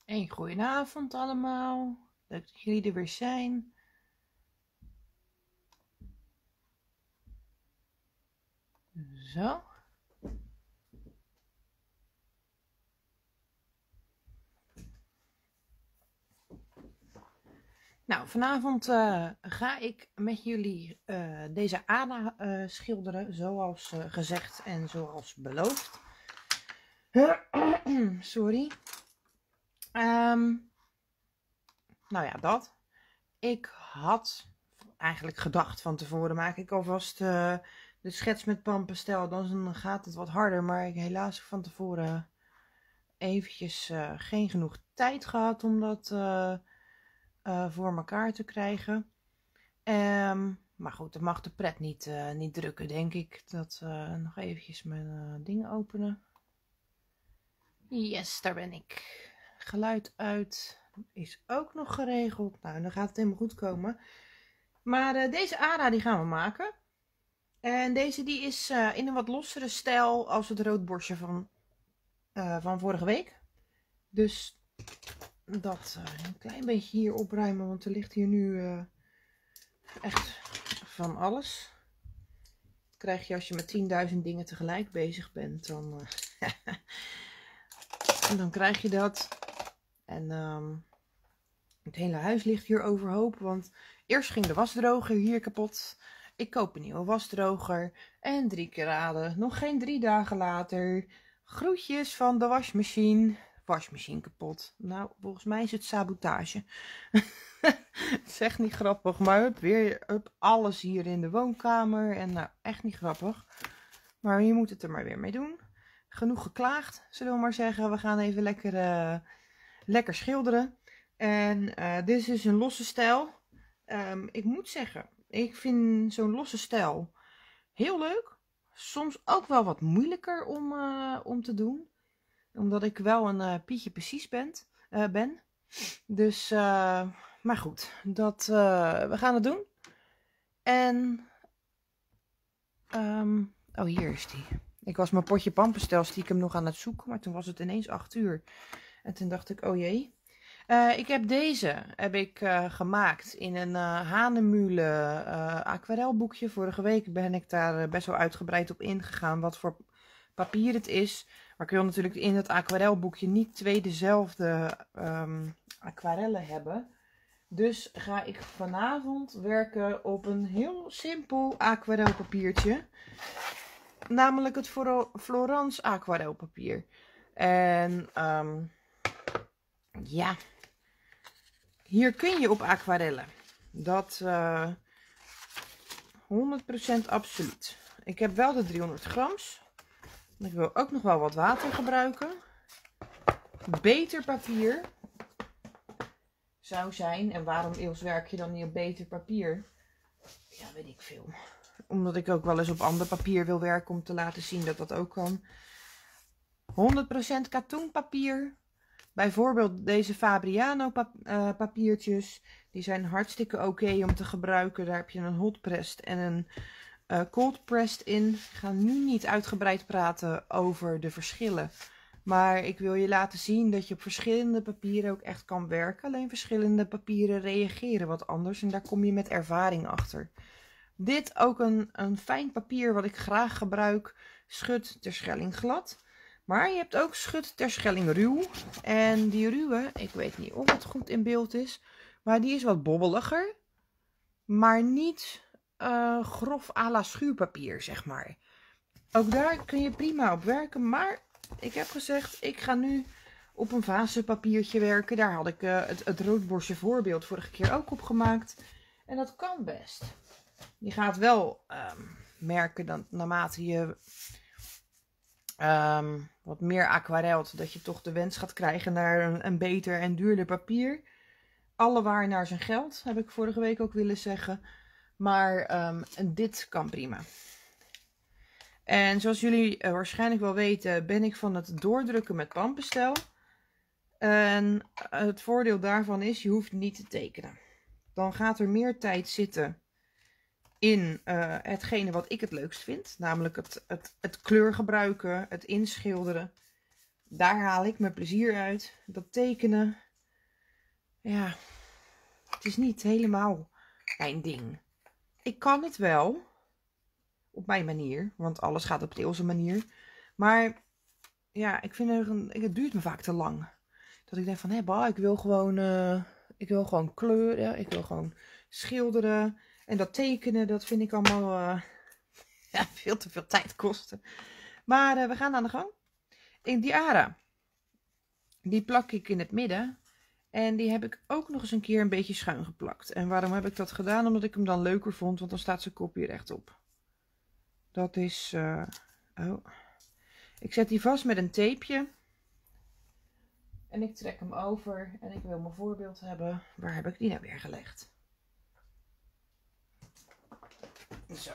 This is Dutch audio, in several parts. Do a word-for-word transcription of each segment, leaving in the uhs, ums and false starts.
Een goedenavond allemaal. Leuk dat jullie er weer zijn. Zo. Nou, vanavond uh, ga ik met jullie uh, deze Ada uh, schilderen, zoals uh, gezegd en zoals beloofd. Sorry. Um, nou ja, dat. Ik had eigenlijk gedacht van tevoren, maak ik alvast uh, de schets met Pampastel, dan gaat het wat harder. Maar ik helaas van tevoren eventjes uh, geen genoeg tijd gehad om dat uh, uh, voor elkaar te krijgen. Um, maar goed, dat mag de pret niet, uh, niet drukken, denk ik. Dat uh, nog eventjes mijn uh, ding openen. Yes, daar ben ik. Geluid uit is ook nog geregeld. Nou, dan gaat het helemaal goed komen. Maar uh, deze Ada die gaan we maken. En deze die is uh, in een wat lossere stijl als het roodborstje van, uh, van vorige week. Dus dat uh, een klein beetje hier opruimen, want er ligt hier nu uh, echt van alles. Dat krijg je als je met tienduizend dingen tegelijk bezig bent. Dan, uh, dan krijg je dat. En um, het hele huis ligt hier overhoop, want eerst ging de wasdroger hier kapot. Ik koop een nieuwe wasdroger en drie keer raden. Nog geen drie dagen later. Groetjes van de wasmachine. Wasmachine kapot. Nou, volgens mij is het sabotage. Het is echt niet grappig, maar hup, weer hup, alles hier in de woonkamer. En nou, echt niet grappig. Maar je moet het er maar weer mee doen. Genoeg geklaagd, zullen we maar zeggen. We gaan even lekker, uh, lekker schilderen. En uh, dit is dus een losse stijl. Um, ik moet zeggen, ik vind zo'n losse stijl heel leuk. Soms ook wel wat moeilijker om, uh, om te doen. Omdat ik wel een uh, Pietje precies ben. Uh, ben. Dus, uh, maar goed, dat, uh, we gaan het doen. En, um, oh hier is die. Ik was mijn potje Pampastel stiekem nog aan het zoeken, maar toen was het ineens acht uur. En toen dacht ik, oh jee. Uh, ik heb deze heb ik, uh, gemaakt in een uh, Hanemühle uh, aquarelboekje. Vorige week ben ik daar uh, best wel uitgebreid op ingegaan wat voor papier het is. Maar ik wil natuurlijk in het aquarelboekje niet twee dezelfde um, aquarellen hebben. Dus ga ik vanavond werken op een heel simpel aquarelpapiertje. Namelijk het Florence aquarelpapier. En um, ja... Hier kun je op aquarellen. Dat uh, honderd procent absoluut. Ik heb wel de driehonderd grams. Ik wil ook nog wel wat water gebruiken. Beter papier zou zijn. En waarom Eels werk je dan niet op beter papier? Ja, weet ik veel. Omdat ik ook wel eens op ander papier wil werken om te laten zien dat dat ook kan. honderd procent katoenpapier. Bijvoorbeeld deze Fabriano pap uh, papiertjes. Die zijn hartstikke oké okay om te gebruiken. Daar heb je een hot pressed en een uh, cold pressed in. Ik ga nu niet uitgebreid praten over de verschillen. Maar ik wil je laten zien dat je op verschillende papieren ook echt kan werken. Alleen verschillende papieren reageren wat anders. En daar kom je met ervaring achter. Dit ook een, een fijn papier wat ik graag gebruik. Schut ter schelling glad. Maar je hebt ook schut ter schelling ruw. En die ruwe, ik weet niet of het goed in beeld is. Maar die is wat bobbeliger. Maar niet uh, grof à la schuurpapier, zeg maar. Ook daar kun je prima op werken. Maar ik heb gezegd, ik ga nu op een vazenpapiertje werken. Daar had ik uh, het, het roodborstje voorbeeld vorige keer ook op gemaakt. En dat kan best. Je gaat wel um, merken dat naarmate je... Um, wat meer aquarelt, dat je toch de wens gaat krijgen naar een, een beter en duurder papier. Allewaar naar zijn geld, heb ik vorige week ook willen zeggen. Maar um, dit kan prima. En zoals jullie uh, waarschijnlijk wel weten, ben ik van het doordrukken met Pampastel. En het voordeel daarvan is, je hoeft niet te tekenen. Dan gaat er meer tijd zitten in uh, hetgene wat ik het leukst vind. Namelijk het, het, het kleur gebruiken, het inschilderen. daar haal ik mijn plezier uit. Dat tekenen, ja, het is niet helemaal mijn ding. Ik kan het wel, op mijn manier, want alles gaat op de Ilse manier. Maar ja, ik vind het, het duurt me vaak te lang. Dat ik denk van, hé, bah, ik wil gewoon, uh, ik wil gewoon kleuren, ik wil gewoon schilderen. En dat tekenen, dat vind ik allemaal uh, ja, veel te veel tijd kosten. Maar uh, we gaan aan de gang. In die ara, die plak ik in het midden. En die heb ik ook nog eens een keer een beetje schuin geplakt. En waarom heb ik dat gedaan? Omdat ik hem dan leuker vond, want dan staat zijn kopje rechtop. Dat is, uh, oh. Ik zet die vast met een tapeje. En ik trek hem over en ik wil mijn voorbeeld hebben. Waar heb ik die nou weer gelegd? Zo.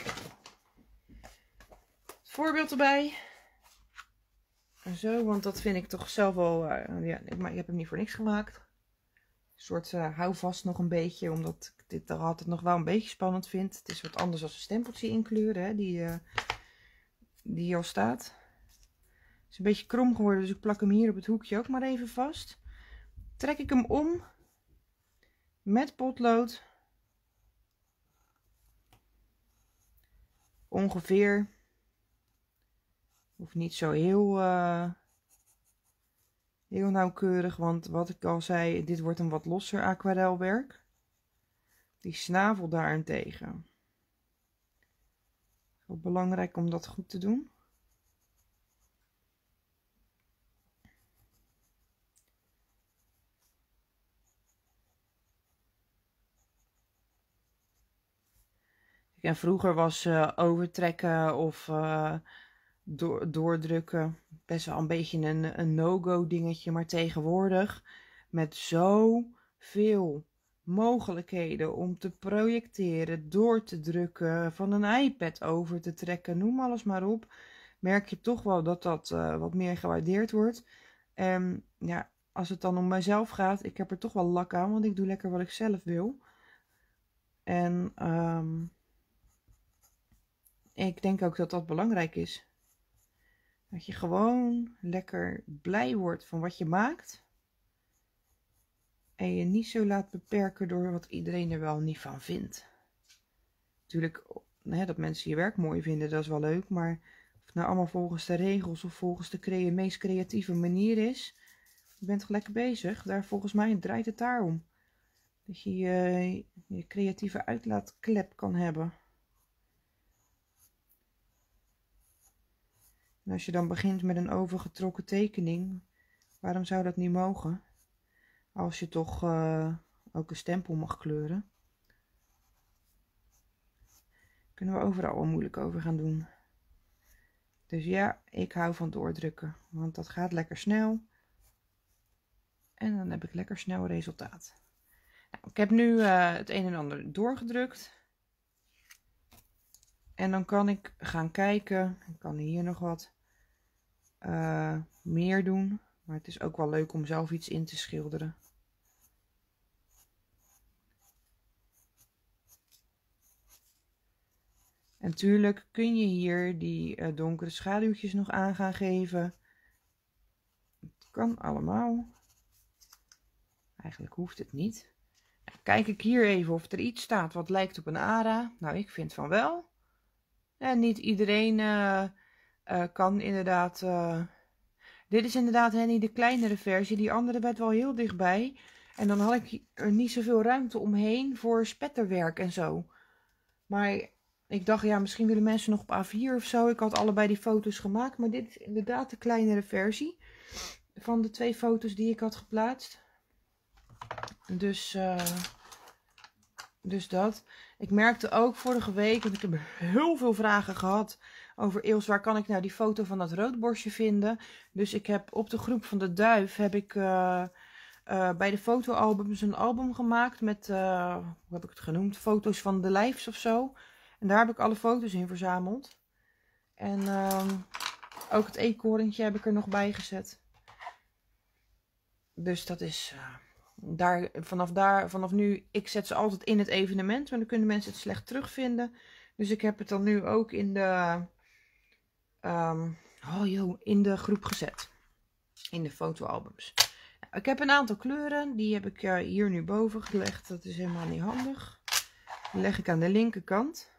Het voorbeeld erbij. En zo, want dat vind ik toch zelf wel... Uh, ja, ik, maar ik heb hem niet voor niks gemaakt. Een soort uh, houvast nog een beetje, omdat ik dit toch altijd nog wel een beetje spannend vind. Het is wat anders als een stempeltje inkleuren, hè, die, uh, die hier al staat. Het is een beetje krom geworden, dus ik plak hem hier op het hoekje ook maar even vast. Trek ik hem om met potlood. Ongeveer. Hoeft niet zo heel, uh, heel nauwkeurig, want wat ik al zei, dit wordt een wat losser aquarelwerk. Die snavel daarentegen. Wel belangrijk om dat goed te doen. En vroeger was uh, overtrekken of uh, do doordrukken best wel een beetje een, een no-go dingetje. Maar tegenwoordig met zoveel mogelijkheden om te projecteren, door te drukken, van een iPad over te trekken, noem alles maar op. Merk je toch wel dat dat uh, wat meer gewaardeerd wordt. En ja, als het dan om mijzelf gaat, ik heb er toch wel lak aan, want ik doe lekker wat ik zelf wil. En... Um, Ik denk ook dat dat belangrijk is. Dat je gewoon lekker blij wordt van wat je maakt. En je niet zo laat beperken door wat iedereen er wel niet van vindt. Natuurlijk, hè, dat mensen je werk mooi vinden, dat is wel leuk. Maar of het nou allemaal volgens de regels of volgens de crea- meest creatieve manier is. Je bent toch lekker bezig. Daar volgens mij draait het daar om. Dat je je, je creatieve uitlaatklep kan hebben. En als je dan begint met een overgetrokken tekening, waarom zou dat niet mogen? Als je toch uh, ook een stempel mag kleuren. Kunnen we overal wel moeilijk over gaan doen. Dus ja, ik hou van doordrukken, want dat gaat lekker snel. En dan heb ik lekker snel resultaat. Nou, ik heb nu uh, het een en ander doorgedrukt. En dan kan ik gaan kijken. Ik kan hier nog wat uh, meer doen. Maar het is ook wel leuk om zelf iets in te schilderen. En natuurlijk kun je hier die uh, donkere schaduwtjes nog aan gaan geven. Het kan allemaal. Eigenlijk hoeft het niet. Kijk ik hier even of er iets staat wat lijkt op een ara. Nou, ik vind van wel. En niet iedereen uh, uh, kan inderdaad... Uh, dit is inderdaad Henny de kleinere versie. Die andere werd wel heel dichtbij. En dan had ik er niet zoveel ruimte omheen voor spetterwerk en zo. Maar ik dacht, ja, misschien willen mensen nog op A vier of zo. Ik had allebei die foto's gemaakt. Maar dit is inderdaad de kleinere versie. Van de twee foto's die ik had geplaatst. Dus... Uh, Dus dat. Ik merkte ook vorige week, want ik heb heel veel vragen gehad over Eels, waar kan ik nou die foto van dat roodborstje vinden. Dus ik heb op de groep van de Duif, heb ik uh, uh, bij de fotoalbums een album gemaakt met, uh, hoe heb ik het genoemd, foto's van de lijfs of zo. En daar heb ik alle foto's in verzameld. En uh, ook het eekhoorntje heb ik er nog bij gezet. Dus dat is... Uh, Daar, vanaf, daar, vanaf nu, ik zet ze altijd in het evenement, maar dan kunnen mensen het slecht terugvinden. Dus ik heb het dan nu ook in de, um, oh joh, in de groep gezet. in de fotoalbums. Nou, ik heb een aantal kleuren, die heb ik uh, hier nu boven gelegd. Dat is helemaal niet handig. Die leg ik aan de linkerkant.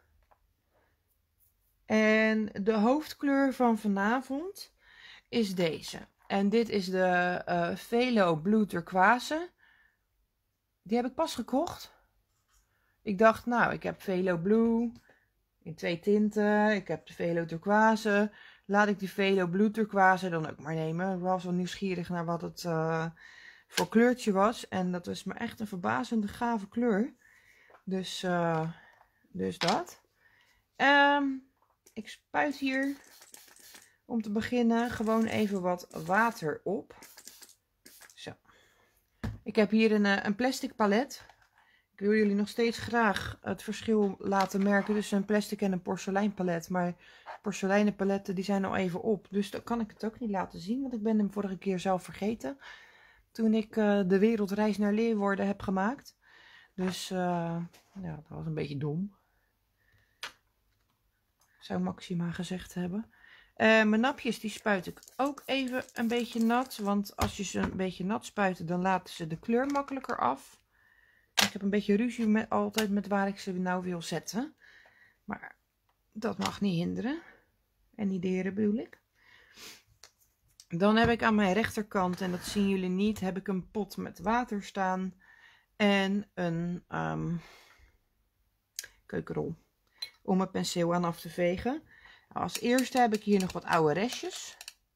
En de hoofdkleur van vanavond is deze. En dit is de uh, Velo Blue Turquoise. Die heb ik pas gekocht. Ik dacht, nou, ik heb Velo Blue in twee tinten. Ik heb de Velo Turquoise. Laat ik die Velo Blue Turquoise dan ook maar nemen. Ik was wel nieuwsgierig naar wat het uh, voor kleurtje was. En dat is me echt een verbazende gave kleur. Dus, uh, dus dat. Um, ik spuit hier om te beginnen gewoon even wat water op. Zo. Ik heb hier een, een plastic palet. Ik wil jullie nog steeds graag het verschil laten merken tussen een plastic en een porselein palet. Maar porseleinen paletten die zijn al even op. Dus dan kan ik het ook niet laten zien. Want ik ben hem vorige keer zelf vergeten. Toen ik uh, de wereldreis naar Leeuwarden heb gemaakt. Dus uh, ja, dat was een beetje dom. Zou Maxima gezegd hebben. Uh, mijn napjes die spuit ik ook even een beetje nat. Want als je ze een beetje nat spuit, dan laten ze de kleur makkelijker af. Ik heb een beetje ruzie met, altijd met waar ik ze nou wil zetten. Maar dat mag niet hinderen. En niet deren bedoel ik. Dan heb ik aan mijn rechterkant, en dat zien jullie niet, heb ik een pot met water staan. En een um, keukenrol. Om mijn penseel aan af te vegen. Nou, als eerste heb ik hier nog wat oude restjes.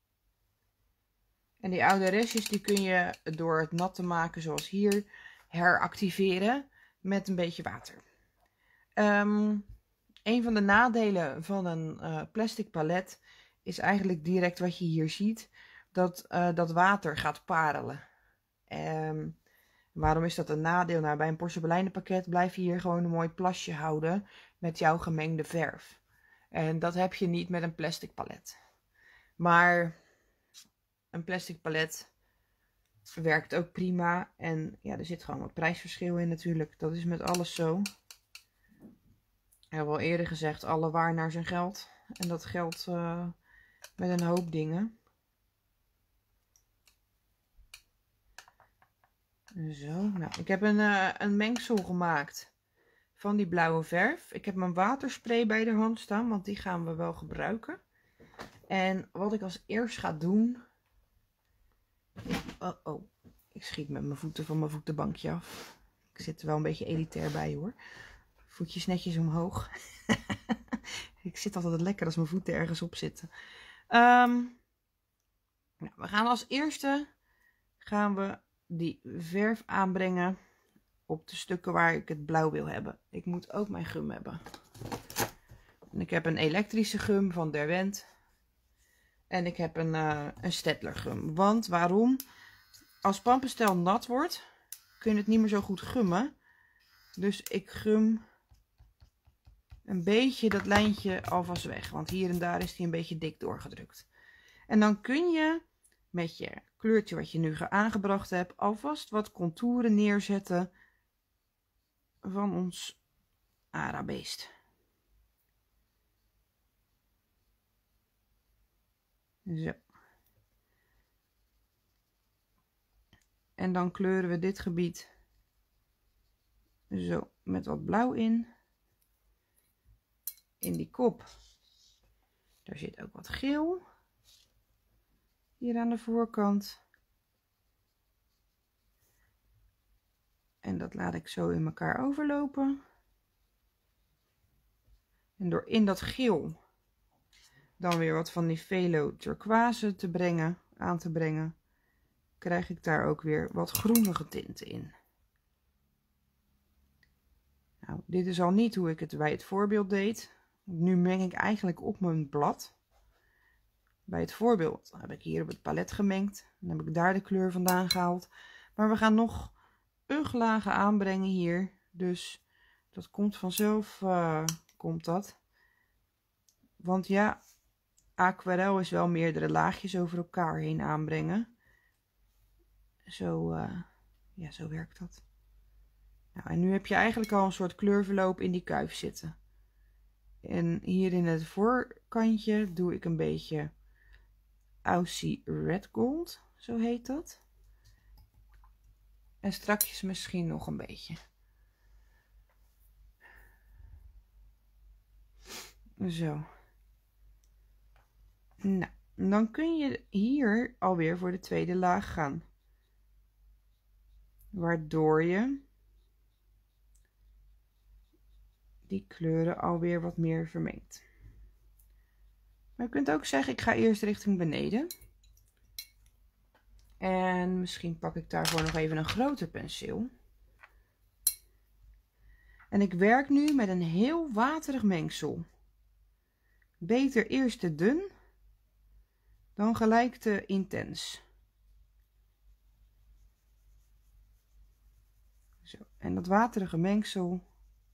En die oude restjes die kun je door het nat te maken zoals hier heractiveren met een beetje water. Um, een van de nadelen van een uh, plastic palet is eigenlijk direct wat je hier ziet. Dat uh, dat water gaat parelen. Um, waarom is dat een nadeel? Nou, bij een porseleinen pakket blijf je hier gewoon een mooi plasje houden met jouw gemengde verf. En dat heb je niet met een plastic palet. Maar een plastic palet werkt ook prima. En ja, er zit gewoon wat prijsverschil in natuurlijk. Dat is met alles zo. Ik heb al eerder gezegd, alle waar naar zijn geld. En dat geldt uh, met een hoop dingen. Zo, nou, ik heb een, uh, een mengsel gemaakt van die blauwe verf. Ik heb mijn waterspray bij de hand staan, want die gaan we wel gebruiken. En wat ik als eerst ga doen... Oh, oh, ik schiet met mijn voeten van mijn voetenbankje af. Ik zit er wel een beetje elitair bij hoor. Voetjes netjes omhoog. Ik zit altijd lekker als mijn voeten ergens op zitten. Um, nou, we gaan als eerste gaan we die verf aanbrengen op de stukken waar ik het blauw wil hebben. Ik moet ook mijn gum hebben. En ik heb een elektrische gum van Derwent. En ik heb een, uh, een Staedtler gum. Want waarom? Als pamperstijl nat wordt, kun je het niet meer zo goed gummen. Dus ik gum een beetje dat lijntje alvast weg. Want hier en daar is die een beetje dik doorgedrukt. En dan kun je met je kleurtje wat je nu aangebracht hebt, alvast wat contouren neerzetten van ons arabeest. Zo. En dan kleuren we dit gebied zo met wat blauw in. In die kop, daar zit ook wat geel. Hier aan de voorkant. En dat laat ik zo in elkaar overlopen. En door in dat geel dan weer wat van die Velo Turquoise te brengen, aan te brengen, krijg ik daar ook weer wat groenige tinten in. Nou, dit is al niet hoe ik het bij het voorbeeld deed. Nu meng ik eigenlijk op mijn blad. Bij het voorbeeld heb ik hier op het palet gemengd. Dan heb ik daar de kleur vandaan gehaald. Maar we gaan nog uglagen aanbrengen hier. Dus dat komt vanzelf, uh, komt dat. Want ja, aquarel is wel meerdere laagjes over elkaar heen aanbrengen. Zo, uh, ja, zo werkt dat. Nou, en nu heb je eigenlijk al een soort kleurverloop in die kuif zitten. En hier in het voorkantje doe ik een beetje Aussie Red Gold. zo heet dat. En strakjes misschien nog een beetje. Zo. Nou, dan kun je hier alweer voor de tweede laag gaan. Waardoor je die kleuren alweer wat meer vermengt. Maar je kunt ook zeggen, ik ga eerst richting beneden. En misschien pak ik daarvoor nog even een groter penseel. En ik werk nu met een heel waterig mengsel. Beter eerst te dun dan gelijk te intens. Zo, en dat waterige mengsel,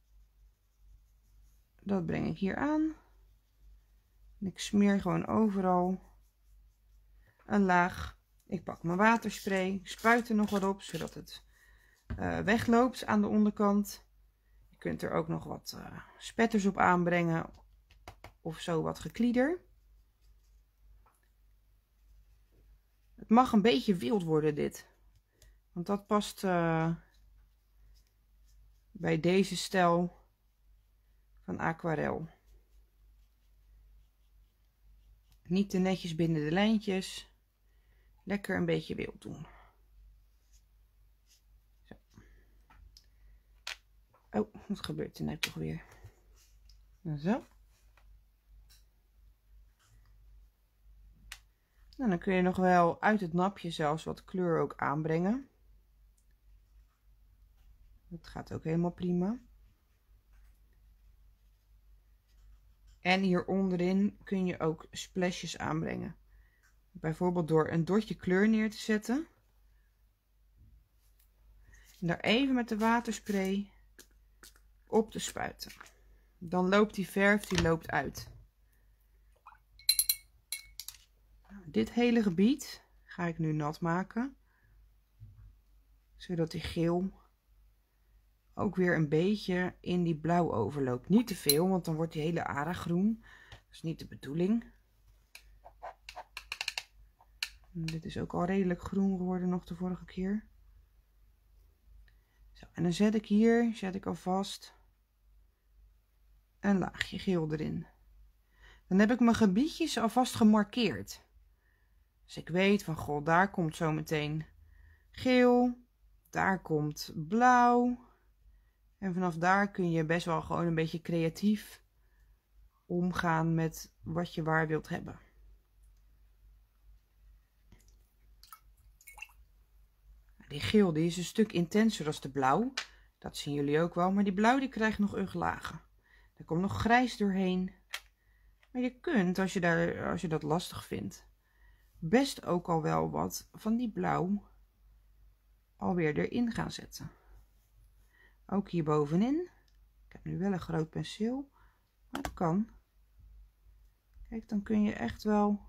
dat breng ik hier aan. En ik smeer gewoon overal een laag. Ik pak mijn waterspray, spuit er nog wat op, zodat het uh, wegloopt aan de onderkant. Je kunt er ook nog wat uh, spetters op aanbrengen of zo wat geklieder. Het mag een beetje wild worden dit, want dat past uh, bij deze stijl van aquarel. Niet te netjes binnen de lijntjes. Lekker een beetje wild doen. Zo. Oh, wat gebeurt er nou toch weer? Zo. Nou, dan kun je nog wel uit het napje zelfs wat kleur ook aanbrengen. Dat gaat ook helemaal prima. En hier onderin kun je ook splashes aanbrengen. Bijvoorbeeld door een dotje kleur neer te zetten. En daar even met de waterspray op te spuiten. Dan loopt die verf, die loopt uit. Nou, dit hele gebied ga ik nu nat maken. Zodat die geel ook weer een beetje in die blauw overloopt. Niet te veel, want dan wordt die hele ara groen. Dat is niet de bedoeling. En dit is ook al redelijk groen geworden nog de vorige keer. Zo, en dan zet ik hier, zet ik alvast een laagje geel erin. Dan heb ik mijn gebiedjes alvast gemarkeerd. Dus ik weet van, goh, daar komt zo meteen geel. Daar komt blauw. En vanaf daar kun je best wel gewoon een beetje creatief omgaan met wat je waar wilt hebben. Die geel die is een stuk intenser dan de blauw. Dat zien jullie ook wel. Maar die blauw die krijgt nog uglagen. Er komt nog grijs doorheen. Maar je kunt, als je, daar, als je dat lastig vindt, best ook al wel wat van die blauw alweer erin gaan zetten. Ook hier bovenin. Ik heb nu wel een groot penseel, maar dat kan. Kijk, dan kun je echt wel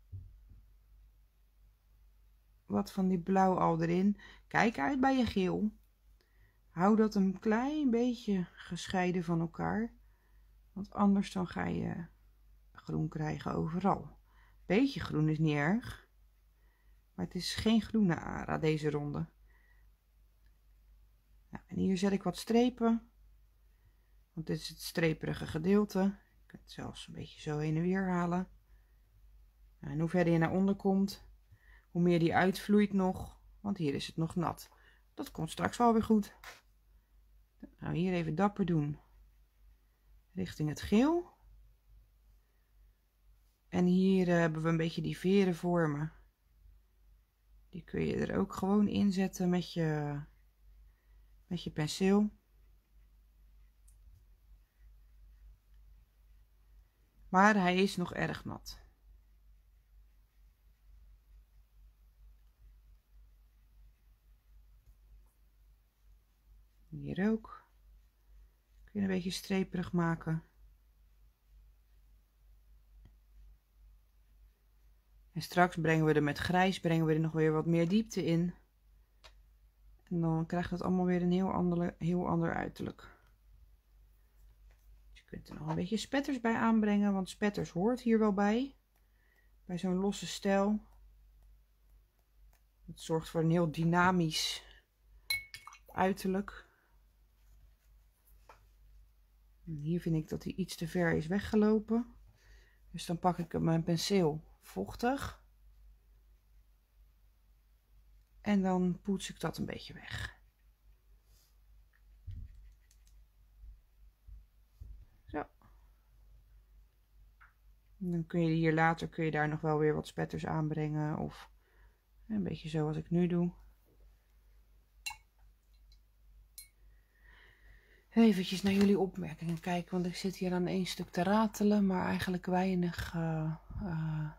wat van die blauw al erin. Kijk uit bij je geel. Hou dat een klein beetje gescheiden van elkaar. Want anders dan ga je groen krijgen overal. Beetje groen is niet erg. Maar het is geen groene ara deze ronde. Nou, en hier zet ik wat strepen. Want dit is het streperige gedeelte. Je kunt het zelfs een beetje zo heen en weer halen. En hoe verder je naar onder komt, hoe meer die uitvloeit nog. Want hier is het nog nat. Dat komt straks wel weer goed. Nou, hier even dapper doen. Richting het geel. En hier uh, hebben we een beetje die veren vormen. Die kun je er ook gewoon inzetten met je, met je penseel. Maar hij is nog erg nat. Hier ook. Kun je een beetje streperig maken. En straks brengen we er met grijs brengen we er nog weer wat meer diepte in. En dan krijgt het allemaal weer een heel ander, heel ander uiterlijk. Je kunt er nog een beetje spetters bij aanbrengen, want spetters hoort hier wel bij. Bij zo'n losse stijl. Het zorgt voor een heel dynamisch uiterlijk. En hier vind ik dat hij iets te ver is weggelopen. Dus dan pak ik mijn penseel vochtig. En dan poets ik dat een beetje weg. Zo. En dan kun je hier later kun je daar nog wel weer wat spetters aanbrengen. Of een beetje zoals ik nu doe. Eventjes naar jullie opmerkingen kijken, want ik zit hier aan één stuk te ratelen, maar eigenlijk weinig. Uh, uh...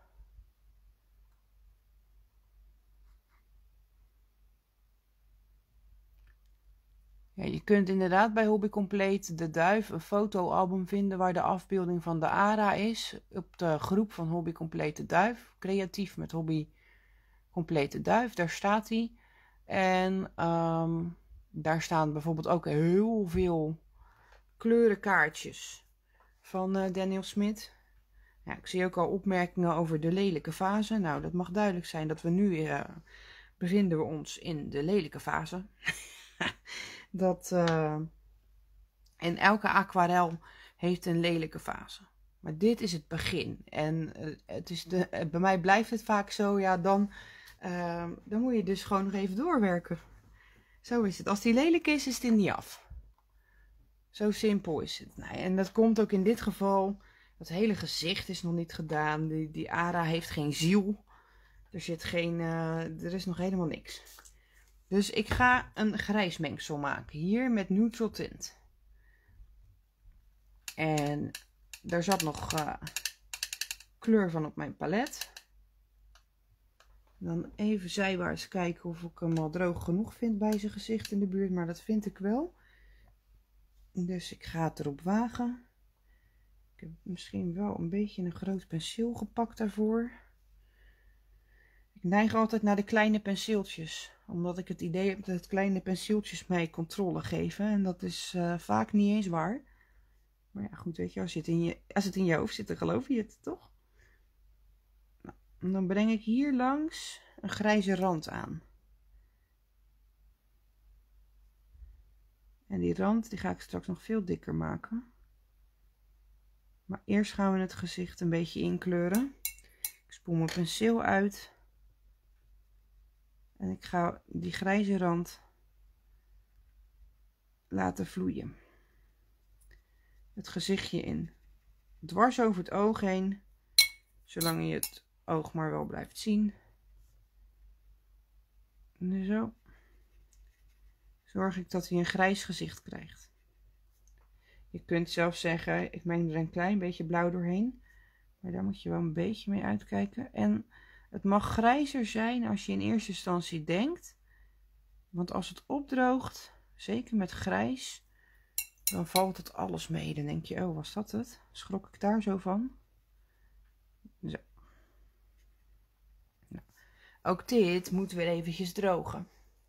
Ja, je kunt inderdaad bij Hobby Compleet de Duif een fotoalbum vinden waar de afbeelding van de ARA is. Op de groep van Hobby Compleet de Duif, creatief met Hobby Compleet de Duif, daar staat hij. En um, daar staan bijvoorbeeld ook heel veel kleurenkaartjes van uh, Daniel Smit. Ja, ik zie ook al opmerkingen over de lelijke fase. Nou, dat mag duidelijk zijn dat we nu uh, bevinden we ons in de lelijke fase. dat uh, en elke aquarel heeft een lelijke fase. Maar dit is het begin. En uh, het is de, uh, bij mij blijft het vaak zo. Ja, dan, uh, dan moet je dus gewoon nog even doorwerken. Zo is het. Als die lelijk is, is het niet af. Zo simpel is het. Nou, en dat komt ook in dit geval. Het hele gezicht is nog niet gedaan. Die, die ARA heeft geen ziel. Er zit geen. Uh, er is nog helemaal niks. Dus ik ga een grijs mengsel maken. Hier met Neutral Tint. En daar zat nog uh, kleur van op mijn palet. Dan even zijwaarts kijken of ik hem al droog genoeg vind bij zijn gezicht in de buurt. Maar dat vind ik wel. Dus ik ga het erop wagen. Ik heb misschien wel een beetje een groot penseel gepakt daarvoor. Ik neig altijd naar de kleine penseeltjes. Omdat ik het idee heb dat kleine penseeltjes mij controle geven. En dat is uh, vaak niet eens waar. Maar ja, goed, weet je, als het in je, als het in je hoofd zit, dan geloof je het, toch? Nou, en dan breng ik hier langs een grijze rand aan. En die rand, die ga ik straks nog veel dikker maken. Maar eerst gaan we het gezicht een beetje inkleuren. Ik spoel mijn penseel uit. En ik ga die grijze rand laten vloeien. Het gezichtje in. Dwars over het oog heen. Zolang je het oog maar wel blijft zien. En zo. Zorg ik dat hij een grijs gezicht krijgt. Je kunt zelf zeggen, ik meng er een klein beetje blauw doorheen. Maar daar moet je wel een beetje mee uitkijken. En het mag grijzer zijn als je in eerste instantie denkt. Want als het opdroogt, zeker met grijs, dan valt het alles mee. Dan denk je, oh, was dat het? Schrok ik daar zo van? Zo. Nou, ook dit moet weer eventjes drogen.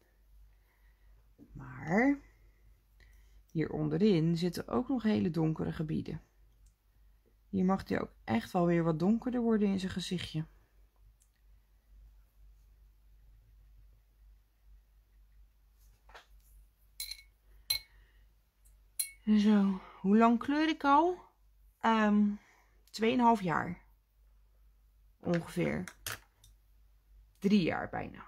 Maar hier onderin zitten ook nog hele donkere gebieden. Hier mag hij ook echt wel weer wat donkerder worden in zijn gezichtje. Zo, hoe lang kleur ik al? Um, tweeënhalf jaar. Ongeveer. Drie jaar bijna.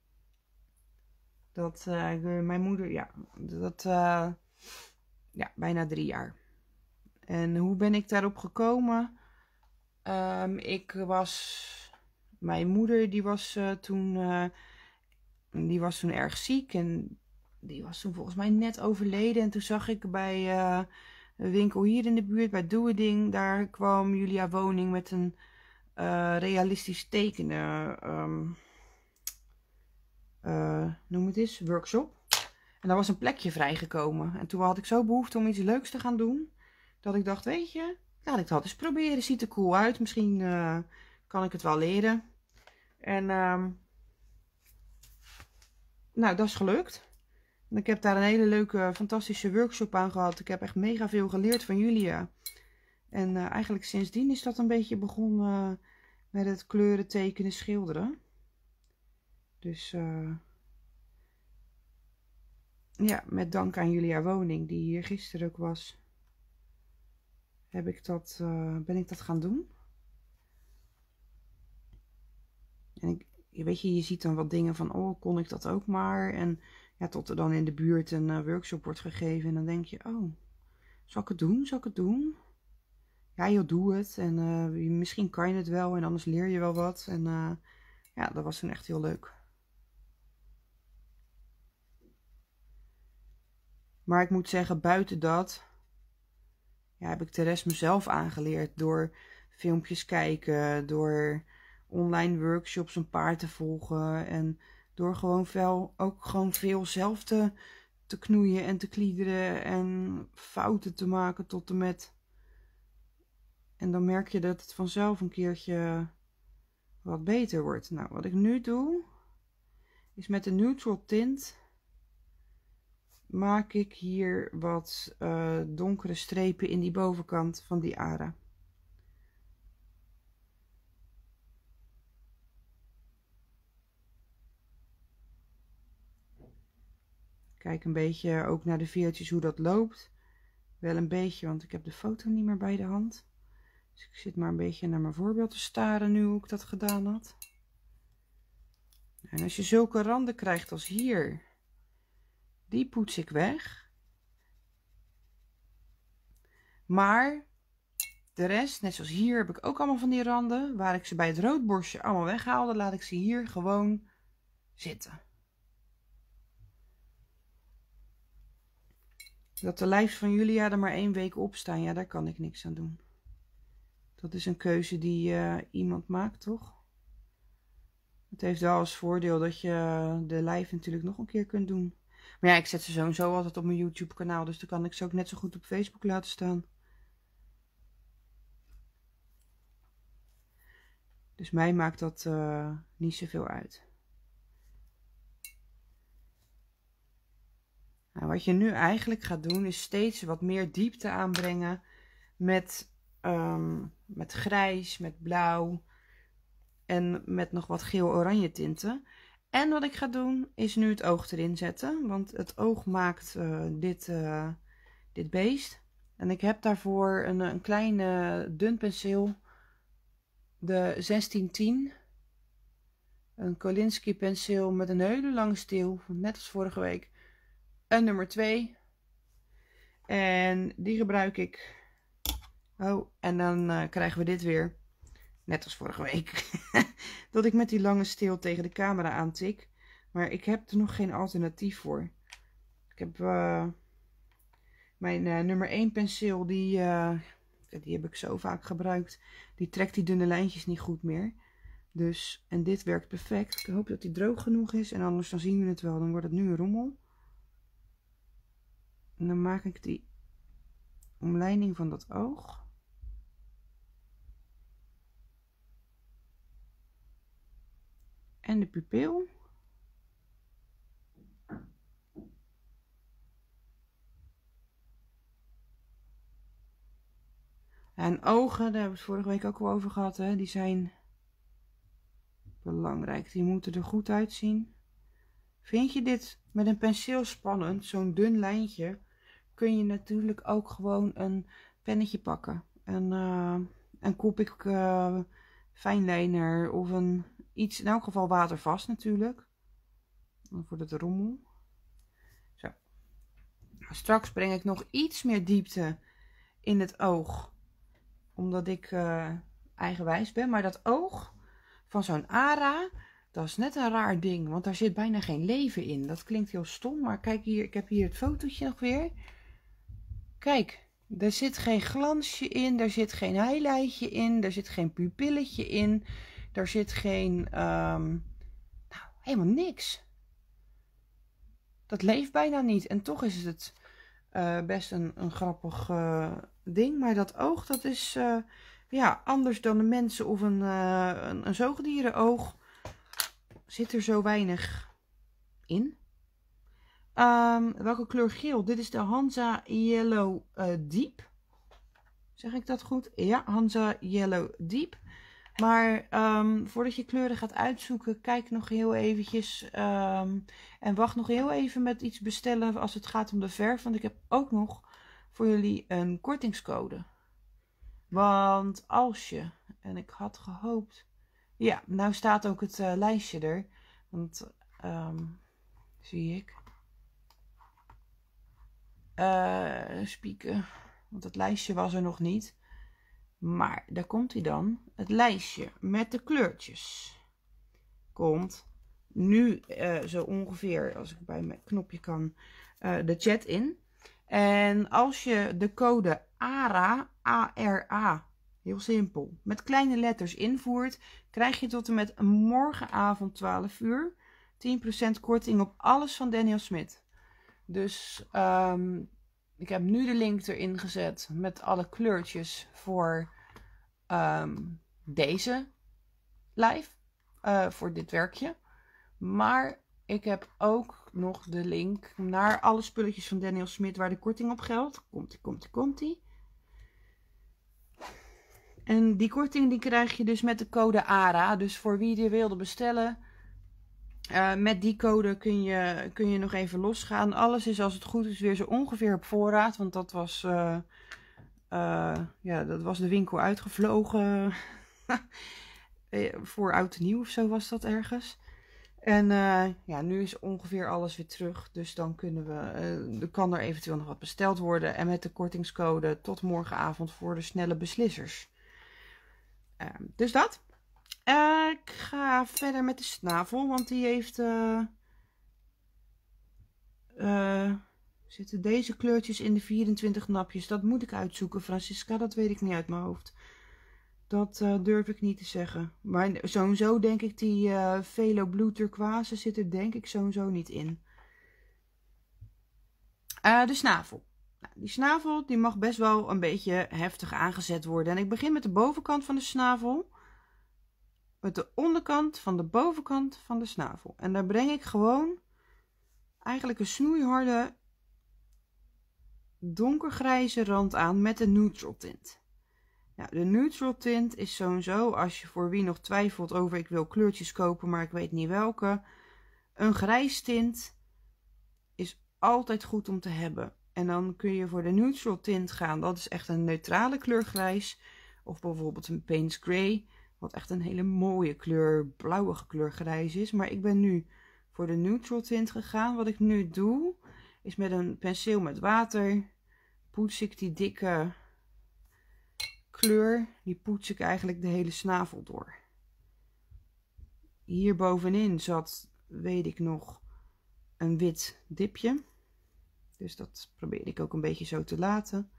Dat, uh, mijn moeder, ja, dat, uh, ja, bijna drie jaar. En hoe ben ik daarop gekomen? Um, ik was, mijn moeder die was uh, toen, uh, die was toen erg ziek en die was toen volgens mij net overleden. En toen zag ik bij uh, een winkel hier in de buurt, bij Doeding, daar kwam Julia Woning met een uh, realistisch tekenen, um, uh, noem het eens, workshop. En daar was een plekje vrijgekomen. En toen had ik zo behoefte om iets leuks te gaan doen, dat ik dacht, weet je, laat ik dat eens proberen. Ziet er cool uit. Misschien uh, kan ik het wel leren. En um, nou, dat is gelukt. En ik heb daar een hele leuke, fantastische workshop aan gehad. Ik heb echt mega veel geleerd van Julia. En uh, eigenlijk sindsdien is dat een beetje begonnen uh, met het kleuren, tekenen, schilderen. Dus uh, ja, met dank aan Julia Woning, die hier gisteren ook was, heb ik dat, uh, ben ik dat gaan doen. En ik, weet je, je ziet dan wat dingen van, oh, kon ik dat ook maar? En ja, tot er dan in de buurt een uh, workshop wordt gegeven. En dan denk je, oh, zal ik het doen? Zal ik het doen? Ja, joh, doe het. En uh, misschien kan je het wel en anders leer je wel wat. En uh, ja, dat was toen echt heel leuk. Maar ik moet zeggen, buiten dat, ja, heb ik de rest mezelf aangeleerd. Door filmpjes kijken, door online workshops een paar te volgen. En door gewoon veel, ook gewoon veel zelf te, te knoeien en te kliederen. En fouten te maken tot en met. En dan merk je dat het vanzelf een keertje wat beter wordt. Nou, wat ik nu doe, is met de neutral tint maak ik hier wat uh, donkere strepen in die bovenkant van die ara. Kijk een beetje ook naar de veertjes hoe dat loopt. Wel een beetje, want ik heb de foto niet meer bij de hand. Dus ik zit maar een beetje naar mijn voorbeeld te staren nu hoe ik dat gedaan had. En als je zulke randen krijgt als hier, die poets ik weg. Maar de rest, net zoals hier, heb ik ook allemaal van die randen. Waar ik ze bij het roodborstje allemaal weghaalde, laat ik ze hier gewoon zitten. Dat de lijfs van Julia er maar één week op staan, ja, daar kan ik niks aan doen. Dat is een keuze die uh, iemand maakt, toch? Het heeft wel als voordeel dat je de lijf natuurlijk nog een keer kunt doen. Maar ja, ik zet ze zo en zo altijd op mijn YouTube kanaal, dus dan kan ik ze ook net zo goed op Facebook laten staan. Dus mij maakt dat uh, niet zoveel uit. Nou, wat je nu eigenlijk gaat doen, is steeds wat meer diepte aanbrengen met, um, met grijs, met blauw en met nog wat geel-oranje tinten. En wat ik ga doen, is nu het oog erin zetten, want het oog maakt uh, dit, uh, dit beest. En ik heb daarvoor een, een kleine dun penseel, de zestien tien. Een Kolinsky penseel met een hele lange steel, net als vorige week. Een nummer twee. En die gebruik ik. Oh, en dan uh, krijgen we dit weer. Net als vorige week. Dat ik met die lange steel tegen de camera aantik. Maar ik heb er nog geen alternatief voor. Ik heb uh, mijn uh, nummer één penseel. Die, uh, die heb ik zo vaak gebruikt. Die trekt die dunne lijntjes niet goed meer. Dus, en dit werkt perfect. Ik hoop dat die droog genoeg is. En anders dan zien we het wel. Dan wordt het nu een rommel. En dan maak ik die omleiding van dat oog. En de pupil. En ogen, daar hebben we het vorige week ook al over gehad, hè? Die zijn belangrijk. Die moeten er goed uitzien. Vind je dit met een penseel spannend, zo'n dun lijntje, kun je natuurlijk ook gewoon een pennetje pakken. Een, uh, een Copic uh, fijnlijner of een iets, in elk geval watervast natuurlijk. Dan wordt het rommel. Zo. Straks breng ik nog iets meer diepte in het oog. Omdat ik uh, eigenwijs ben. Maar dat oog van zo'n ara, dat is net een raar ding. Want daar zit bijna geen leven in. Dat klinkt heel stom. Maar kijk hier, ik heb hier het fotootje nog weer. Kijk, er zit geen glansje in. Er zit geen highlightje in. Er zit geen pupilletje in. Er zit geen, um, nou, helemaal niks. Dat leeft bijna niet. En toch is het uh, best een, een grappig uh, ding. Maar dat oog, dat is uh, ja, anders dan de mensen of een, uh, een, een zoogdierenoog. Zit er zo weinig in. Um, welke kleur geel? Dit is de Hansa Yellow uh, Deep. Zeg ik dat goed? Ja, Hansa Yellow Deep. Maar um, voordat je kleuren gaat uitzoeken, kijk nog heel eventjes. Um, en wacht nog heel even met iets bestellen als het gaat om de verf. Want ik heb ook nog voor jullie een kortingscode. Want als je, en ik had gehoopt. Ja, nou staat ook het uh, lijstje er. Want, um, zie ik. Uh, spieken. Want het lijstje was er nog niet. Maar daar komt hij dan. Het lijstje met de kleurtjes. Komt nu uh, zo ongeveer, als ik bij mijn knopje kan, uh, de chat in. En als je de code A R A, A R A, heel simpel, met kleine letters invoert, krijg je tot en met morgenavond twaalf uur tien procent korting op alles van Daniel Smit. Dus um, ik heb nu de link erin gezet met alle kleurtjes voor um, deze live, uh, voor dit werkje. Maar ik heb ook nog de link naar alle spulletjes van Daniel Smit waar de korting op geldt. Komt-ie, komt-ie, komt-ie. En die korting die krijg je dus met de code A R A. Dus voor wie die wilde bestellen, uh, met die code kun je, kun je nog even losgaan. Alles is als het goed is weer zo ongeveer op voorraad. Want dat was, uh, uh, ja, dat was de winkel uitgevlogen. Voor oud en nieuw of zo was dat ergens. En uh, ja, nu is ongeveer alles weer terug. Dus dan kunnen we, uh, er kan er eventueel nog wat besteld worden. En met de kortingscode tot morgenavond voor de snelle beslissers. Uh, dus dat. Uh, ik ga verder met de snavel. Want die heeft... Uh, uh, zitten deze kleurtjes in de vierentwintig napjes. Dat moet ik uitzoeken, Francisca. Dat weet ik niet uit mijn hoofd. Dat uh, durf ik niet te zeggen. Maar sowieso denk ik die uh, Velo Blue Turquoise zit er denk ik sowieso niet in. Uh, de snavel. Nou, die snavel die mag best wel een beetje heftig aangezet worden. En ik begin met de bovenkant van de snavel. Met de onderkant van de bovenkant van de snavel. En daar breng ik gewoon eigenlijk een snoeiharde donkergrijze rand aan met een neutral tint. Ja, de neutral tint is sowieso, als je voor wie nog twijfelt over ik wil kleurtjes kopen, maar ik weet niet welke. Een grijs tint is altijd goed om te hebben. En dan kun je voor de neutral tint gaan. Dat is echt een neutrale kleur grijs. Of bijvoorbeeld een Payne's Grey. Wat echt een hele mooie kleur, blauwige kleur grijs is. Maar ik ben nu voor de neutral tint gegaan. Wat ik nu doe, is met een penseel met water poets ik die dikke kleur, die poets ik eigenlijk de hele snavel door. Hier bovenin zat, weet ik nog, een wit dipje. Dus dat probeer ik ook een beetje zo te laten.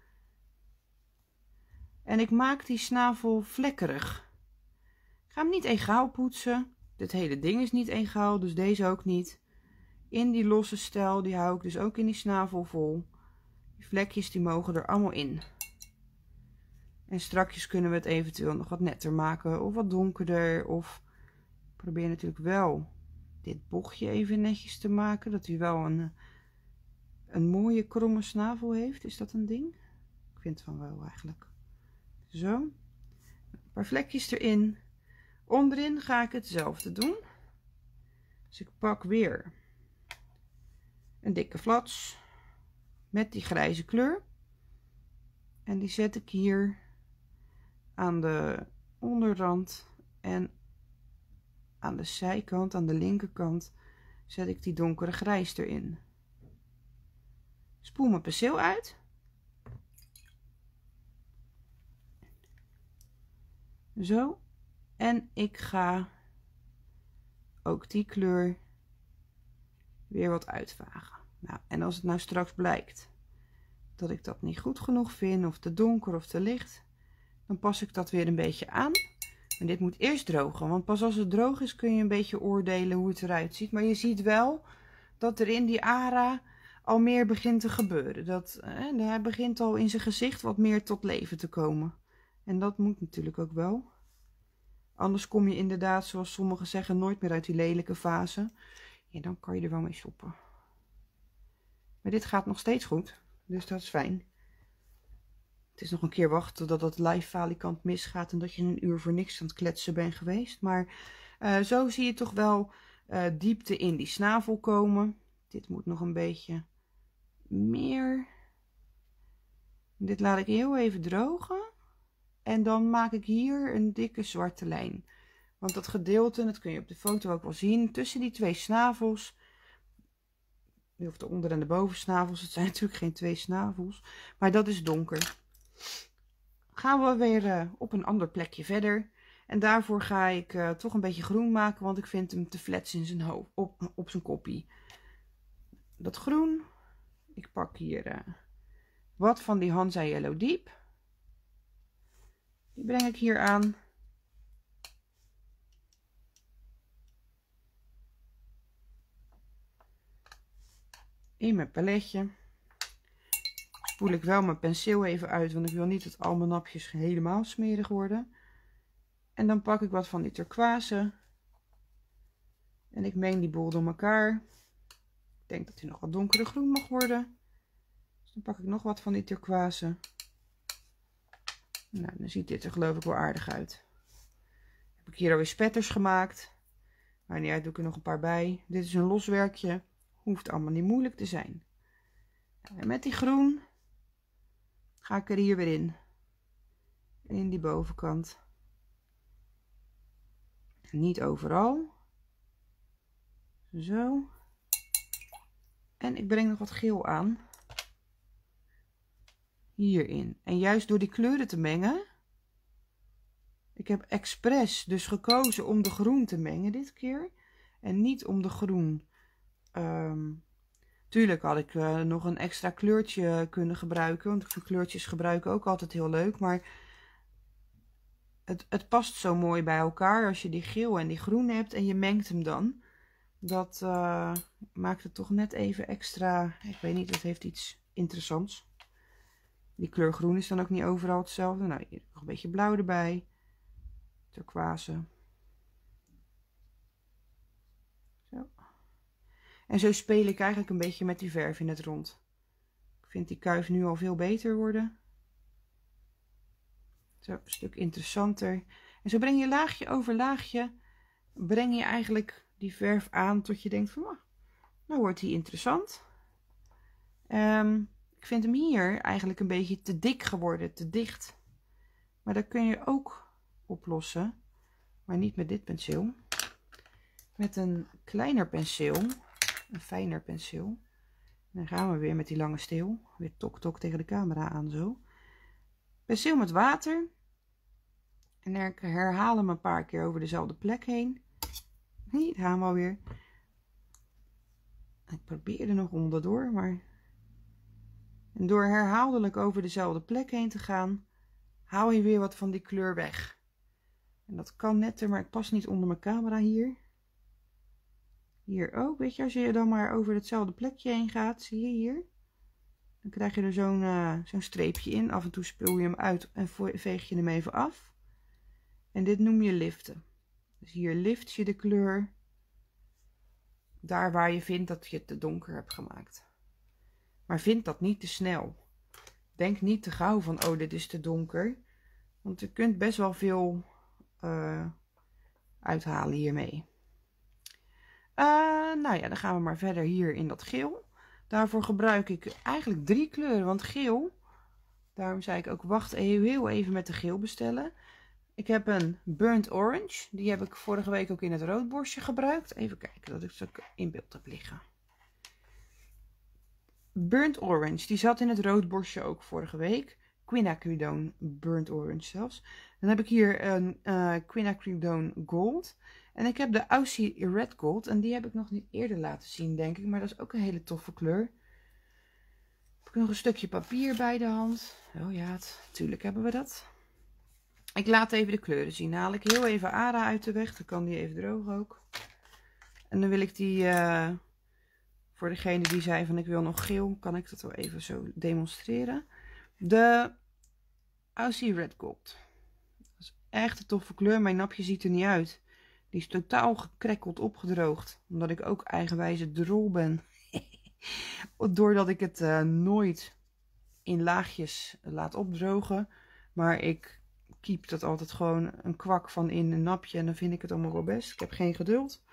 En ik maak die snavel vlekkerig. Ik ga hem niet egaal poetsen. Dit hele ding is niet egaal, dus deze ook niet. In die losse stijl, die hou ik dus ook in die snavel vol. Die vlekjes die mogen er allemaal in. En strakjes kunnen we het eventueel nog wat netter maken of wat donkerder. Of ik probeer natuurlijk wel dit bochtje even netjes te maken. Dat hij wel een, een mooie kromme snavel heeft. Is dat een ding? Ik vind het van wel eigenlijk. Zo. Een paar vlekjes erin. Onderin ga ik hetzelfde doen. Dus ik pak weer een dikke flats met die grijze kleur. En die zet ik hier aan de onderrand en aan de zijkant, aan de linkerkant, zet ik die donkere grijs erin. Spoel mijn penseel uit. Zo. En ik ga ook die kleur weer wat uitvagen. Nou, en als het nou straks blijkt dat ik dat niet goed genoeg vind, of te donker of te licht, dan pas ik dat weer een beetje aan. En dit moet eerst drogen, want pas als het droog is kun je een beetje oordelen hoe het eruit ziet. Maar je ziet wel dat er in die A R A al meer begint te gebeuren. Dat, eh, hij begint al in zijn gezicht wat meer tot leven te komen. En dat moet natuurlijk ook wel. Anders kom je inderdaad, zoals sommigen zeggen, nooit meer uit die lelijke fase. Ja, dan kan je er wel mee stoppen. Maar dit gaat nog steeds goed, dus dat is fijn. Het is nog een keer wachten totdat het live falikant misgaat en dat je een uur voor niks aan het kletsen bent geweest. Maar uh, zo zie je toch wel uh, diepte in die snavel komen. Dit moet nog een beetje meer. Dit laat ik heel even drogen. En dan maak ik hier een dikke zwarte lijn. Want dat gedeelte, dat kun je op de foto ook wel zien, tussen die twee snavels, of de onder- en de bovensnavels, het zijn natuurlijk geen twee snavels, maar dat is donker. Gaan we weer uh, op een ander plekje verder. En daarvoor ga ik uh, toch een beetje groen maken, want ik vind hem te flats in zijn hoofd, op, op zijn koppie. Dat groen, ik pak hier uh, wat van die Hansa Yellow Deep. Die breng ik hier aan. In mijn paletje. Spoel ik wel mijn penseel even uit, want ik wil niet dat al mijn napjes helemaal smerig worden. En dan pak ik wat van die turquoise. En ik meng die boel door elkaar. Ik denk dat hij nog wat donkerder groen mag worden. Dus dan pak ik nog wat van die turquoise. Nou, dan ziet dit er geloof ik wel aardig uit. Heb ik hier alweer spetters gemaakt. Maar niet uit, doe ik er nog een paar bij. Dit is een los werkje. Hoeft allemaal niet moeilijk te zijn. En met die groen ga ik er hier weer in. In die bovenkant. Niet overal. Zo. En ik breng nog wat geel aan. Hierin. En juist door die kleuren te mengen. Ik heb expres dus gekozen om de groen te mengen dit keer. En niet om de groen. Um, tuurlijk had ik uh, nog een extra kleurtje kunnen gebruiken. Want ik vind kleurtjes gebruiken ook altijd heel leuk. Maar het, het past zo mooi bij elkaar als je die geel en die groen hebt. En je mengt hem dan. Dat uh, maakt het toch net even extra. Ik weet niet, het heeft iets interessants. Die kleur groen is dan ook niet overal hetzelfde. Nou, hier nog een beetje blauw erbij. Turquoise. Zo. En zo speel ik eigenlijk een beetje met die verf in het rond. Ik vind die kuif nu al veel beter worden. Zo, een stuk interessanter. En zo breng je laagje over laagje, breng je eigenlijk die verf aan tot je denkt van, oh, nou wordt die interessant. Um, ik vind hem hier eigenlijk een beetje te dik geworden, te dicht. Maar dat kun je ook oplossen, maar niet met dit penseel. Met een kleiner penseel, een fijner penseel. En dan gaan we weer met die lange steel, weer tok tok tegen de camera aan zo. Penseel met water. En ik herhaal hem een paar keer over dezelfde plek heen. Nee, daar gaan we alweer. Ik probeer er nog onderdoor, maar... En door herhaaldelijk over dezelfde plek heen te gaan, haal je weer wat van die kleur weg. En dat kan netter, maar ik pas niet onder mijn camera hier. Hier ook, weet je, als je dan maar over hetzelfde plekje heen gaat, zie je hier. Dan krijg je er zo'n uh, zo'n streepje in. Af en toe spul je hem uit en veeg je hem even af. En dit noem je liften. Dus hier lift je de kleur daar waar je vindt dat je het te donker hebt gemaakt. Maar vind dat niet te snel. Denk niet te gauw van, oh, dit is te donker. Want je kunt best wel veel uh, uithalen hiermee. Uh, nou ja, dan gaan we maar verder hier in dat geel. Daarvoor gebruik ik eigenlijk drie kleuren. Want geel, daarom zei ik ook, wacht heel even met de geel bestellen. Ik heb een burnt orange. Die heb ik vorige week ook in het roodborstje gebruikt. Even kijken dat ik ze in beeld heb liggen. Burnt orange, die zat in het roodborstje ook vorige week. Quinacridone burnt orange zelfs. Dan heb ik hier een uh, Quinacridone gold. En ik heb de Aussie red gold. En die heb ik nog niet eerder laten zien, denk ik. Maar dat is ook een hele toffe kleur. Heb ik nog een stukje papier bij de hand. Oh ja, natuurlijk hebben we dat. Ik laat even de kleuren zien. Dan haal ik heel even Ara uit de weg. Dan kan die even drogen ook. En dan wil ik die... Uh, voor degene die zei van ik wil nog geel, kan ik dat wel even zo demonstreren. De Aussie Red Gold. Dat is echt een toffe kleur. Mijn napje ziet er niet uit. Die is totaal gekrekkeld opgedroogd. Omdat ik ook eigenwijze drol ben. Doordat ik het uh, nooit in laagjes laat opdrogen. Maar ik kiep dat altijd gewoon een kwak van in een napje en dan vind ik het allemaal wel best. Ik heb geen geduld.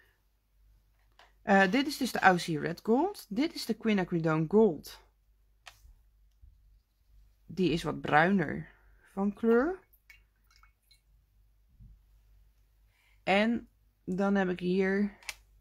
Uh, dit is dus de Aussie Red Gold. Dit is de Quinacridone Gold. Die is wat bruiner van kleur. En dan heb ik hier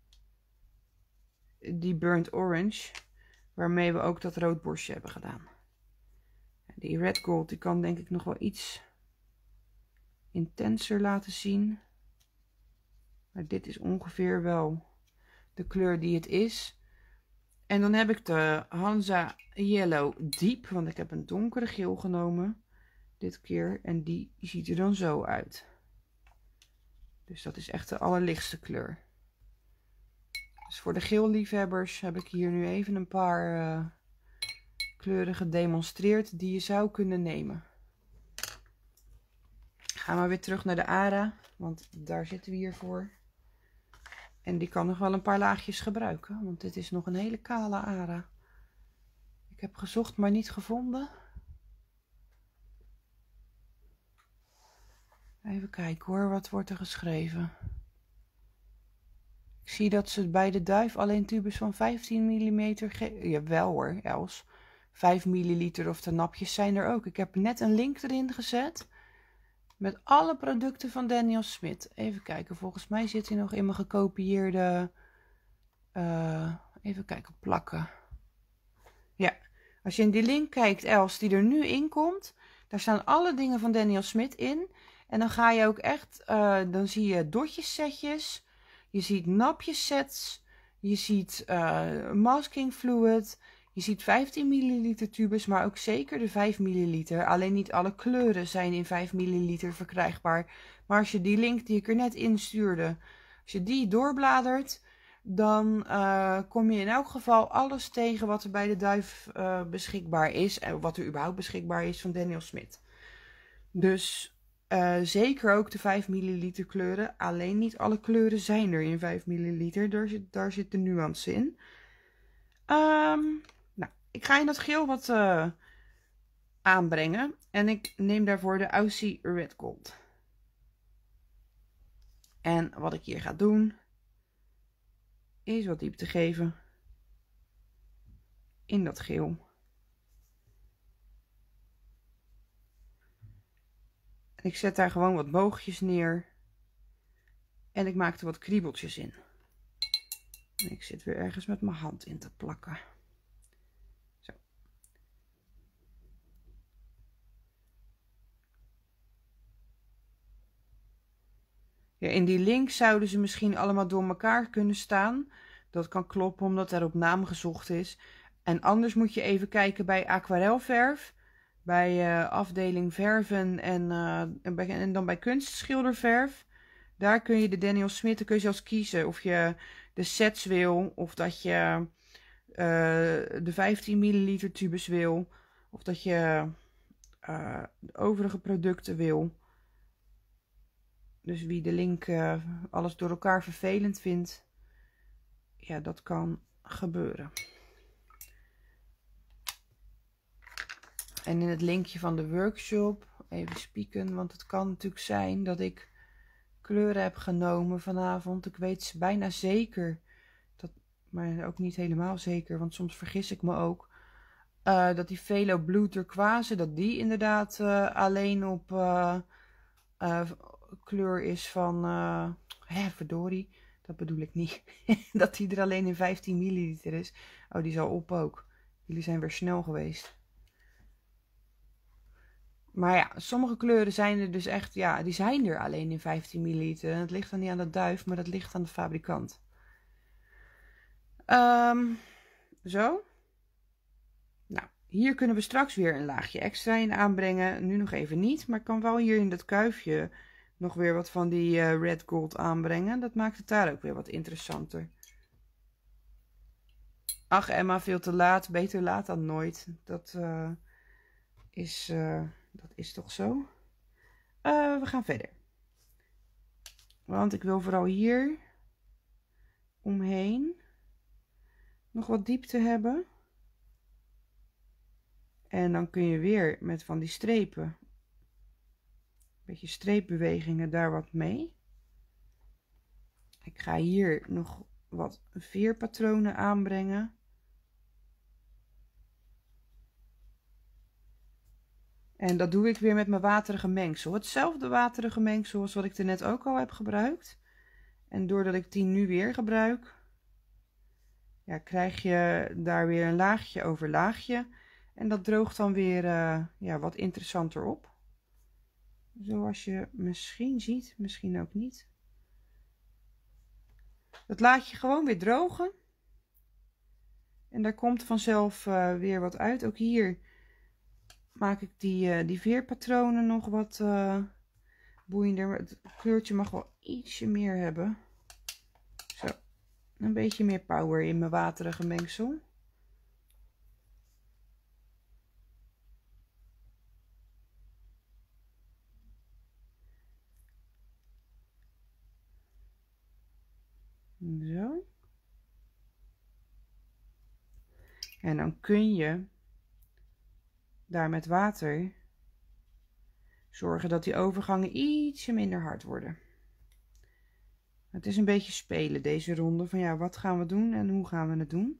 die Burnt Orange, waarmee we ook dat roodborstje hebben gedaan. Die Red Gold, die kan denk ik nog wel iets intenser laten zien. Maar dit is ongeveer wel de kleur die het is. En dan heb ik de Hansa Yellow Deep, want ik heb een donkere geel genomen dit keer. En die ziet er dan zo uit. Dus dat is echt de allerlichtste kleur. Dus voor de geelliefhebbers heb ik hier nu even een paar uh, kleuren gedemonstreerd die je zou kunnen nemen. Gaan we weer terug naar de Ara, want daar zitten we hier voor. En die kan nog wel een paar laagjes gebruiken, want dit is nog een hele kale Ara. Ik heb gezocht, maar niet gevonden. Even kijken hoor, wat wordt er geschreven? Ik zie dat ze bij de duif alleen tubes van vijftien millimeter geven. Jawel hoor, Els. vijf milliliter of de napjes zijn er ook. Ik heb net een link erin gezet. Met alle producten van Daniel Smit. Even kijken, volgens mij zit hij nog in mijn gekopieerde... Uh, even kijken, plakken. Ja, als je in die link kijkt, Els, die er nu in komt. Daar staan alle dingen van Daniel Smit in. En dan ga je ook echt, uh, dan zie je dotjes setjes. Je ziet napjes sets. Je ziet uh, masking fluid. Je ziet vijftien milliliter tubes, maar ook zeker de vijf milliliter. Alleen niet alle kleuren zijn in vijf milliliter verkrijgbaar. Maar als je die link die ik er net instuurde, als je die doorbladert, dan uh, kom je in elk geval alles tegen wat er bij de duif uh, beschikbaar is. En wat er überhaupt beschikbaar is van Daniel Smit. Dus uh, zeker ook de vijf milliliter kleuren. Alleen niet alle kleuren zijn er in vijf milliliter. Daar zit, daar zit de nuance in. Um, nou, ik ga in dat geel wat uh, aanbrengen. En ik neem daarvoor de Aussie Red Gold. En wat ik hier ga doen, is wat diepte geven in dat geel. En ik zet daar gewoon wat boogjes neer. En ik maak er wat kriebeltjes in. En ik zit weer ergens met mijn hand in te plakken. Zo. Ja, in die link zouden ze misschien allemaal door elkaar kunnen staan. Dat kan kloppen omdat er op naam gezocht is. En anders moet je even kijken bij aquarelverf. Bij uh, afdeling verven en, uh, en, bij, en dan bij kunstschilderverf. Daar kun je de Daniel Smit, dan kun je zelfs kiezen of je de sets wil. Of dat je uh, de vijftien milliliter tubes wil. Of dat je uh, de overige producten wil. Dus wie de link uh, alles door elkaar vervelend vindt. Ja, dat kan gebeuren. En in het linkje van de workshop, even spieken, want het kan natuurlijk zijn dat ik kleuren heb genomen vanavond. Ik weet bijna zeker, dat, maar ook niet helemaal zeker, want soms vergis ik me ook. Uh, dat die Velo Blue Turquoise, dat die inderdaad uh, alleen op uh, uh, kleur is van, uh, hè, verdorie, dat bedoel ik niet. Dat die er alleen in vijftien milliliter is. Oh, die zal op ook. Jullie zijn weer snel geweest. Maar ja, sommige kleuren zijn er dus echt, ja, die zijn er alleen in vijftien milliliter. En dat ligt dan niet aan de duif, maar dat ligt aan de fabrikant. Um, zo. Nou, hier kunnen we straks weer een laagje extra in aanbrengen. Nu nog even niet, maar ik kan wel hier in dat kuifje nog weer wat van die uh, red gold aanbrengen. Dat maakt het daar ook weer wat interessanter. Ach Emma, veel te laat. Beter laat dan nooit. Dat uh, is... Uh, Dat is toch zo? Uh, we gaan verder. Want ik wil vooral hier omheen nog wat diepte hebben. En dan kun je weer met van die strepen, een beetje streepbewegingen daar wat mee. Ik ga hier nog wat veerpatronen aanbrengen. En dat doe ik weer met mijn waterige mengsel. Hetzelfde waterige mengsel als wat ik er net ook al heb gebruikt. En doordat ik die nu weer gebruik, ja, krijg je daar weer een laagje over laagje. En dat droogt dan weer uh, ja, wat interessanter op. Zoals je misschien ziet, misschien ook niet. Dat laat je gewoon weer drogen. En daar komt vanzelf uh, weer wat uit. Ook hier maak ik die, uh, die veerpatronen nog wat uh, boeiender. Het kleurtje mag wel ietsje meer hebben. Zo, een beetje meer power in mijn waterige mengsel. Zo. En dan kun je daar met water zorgen dat die overgangen ietsje minder hard worden. Het is een beetje spelen deze ronde van ja, wat gaan we doen en hoe gaan we het doen.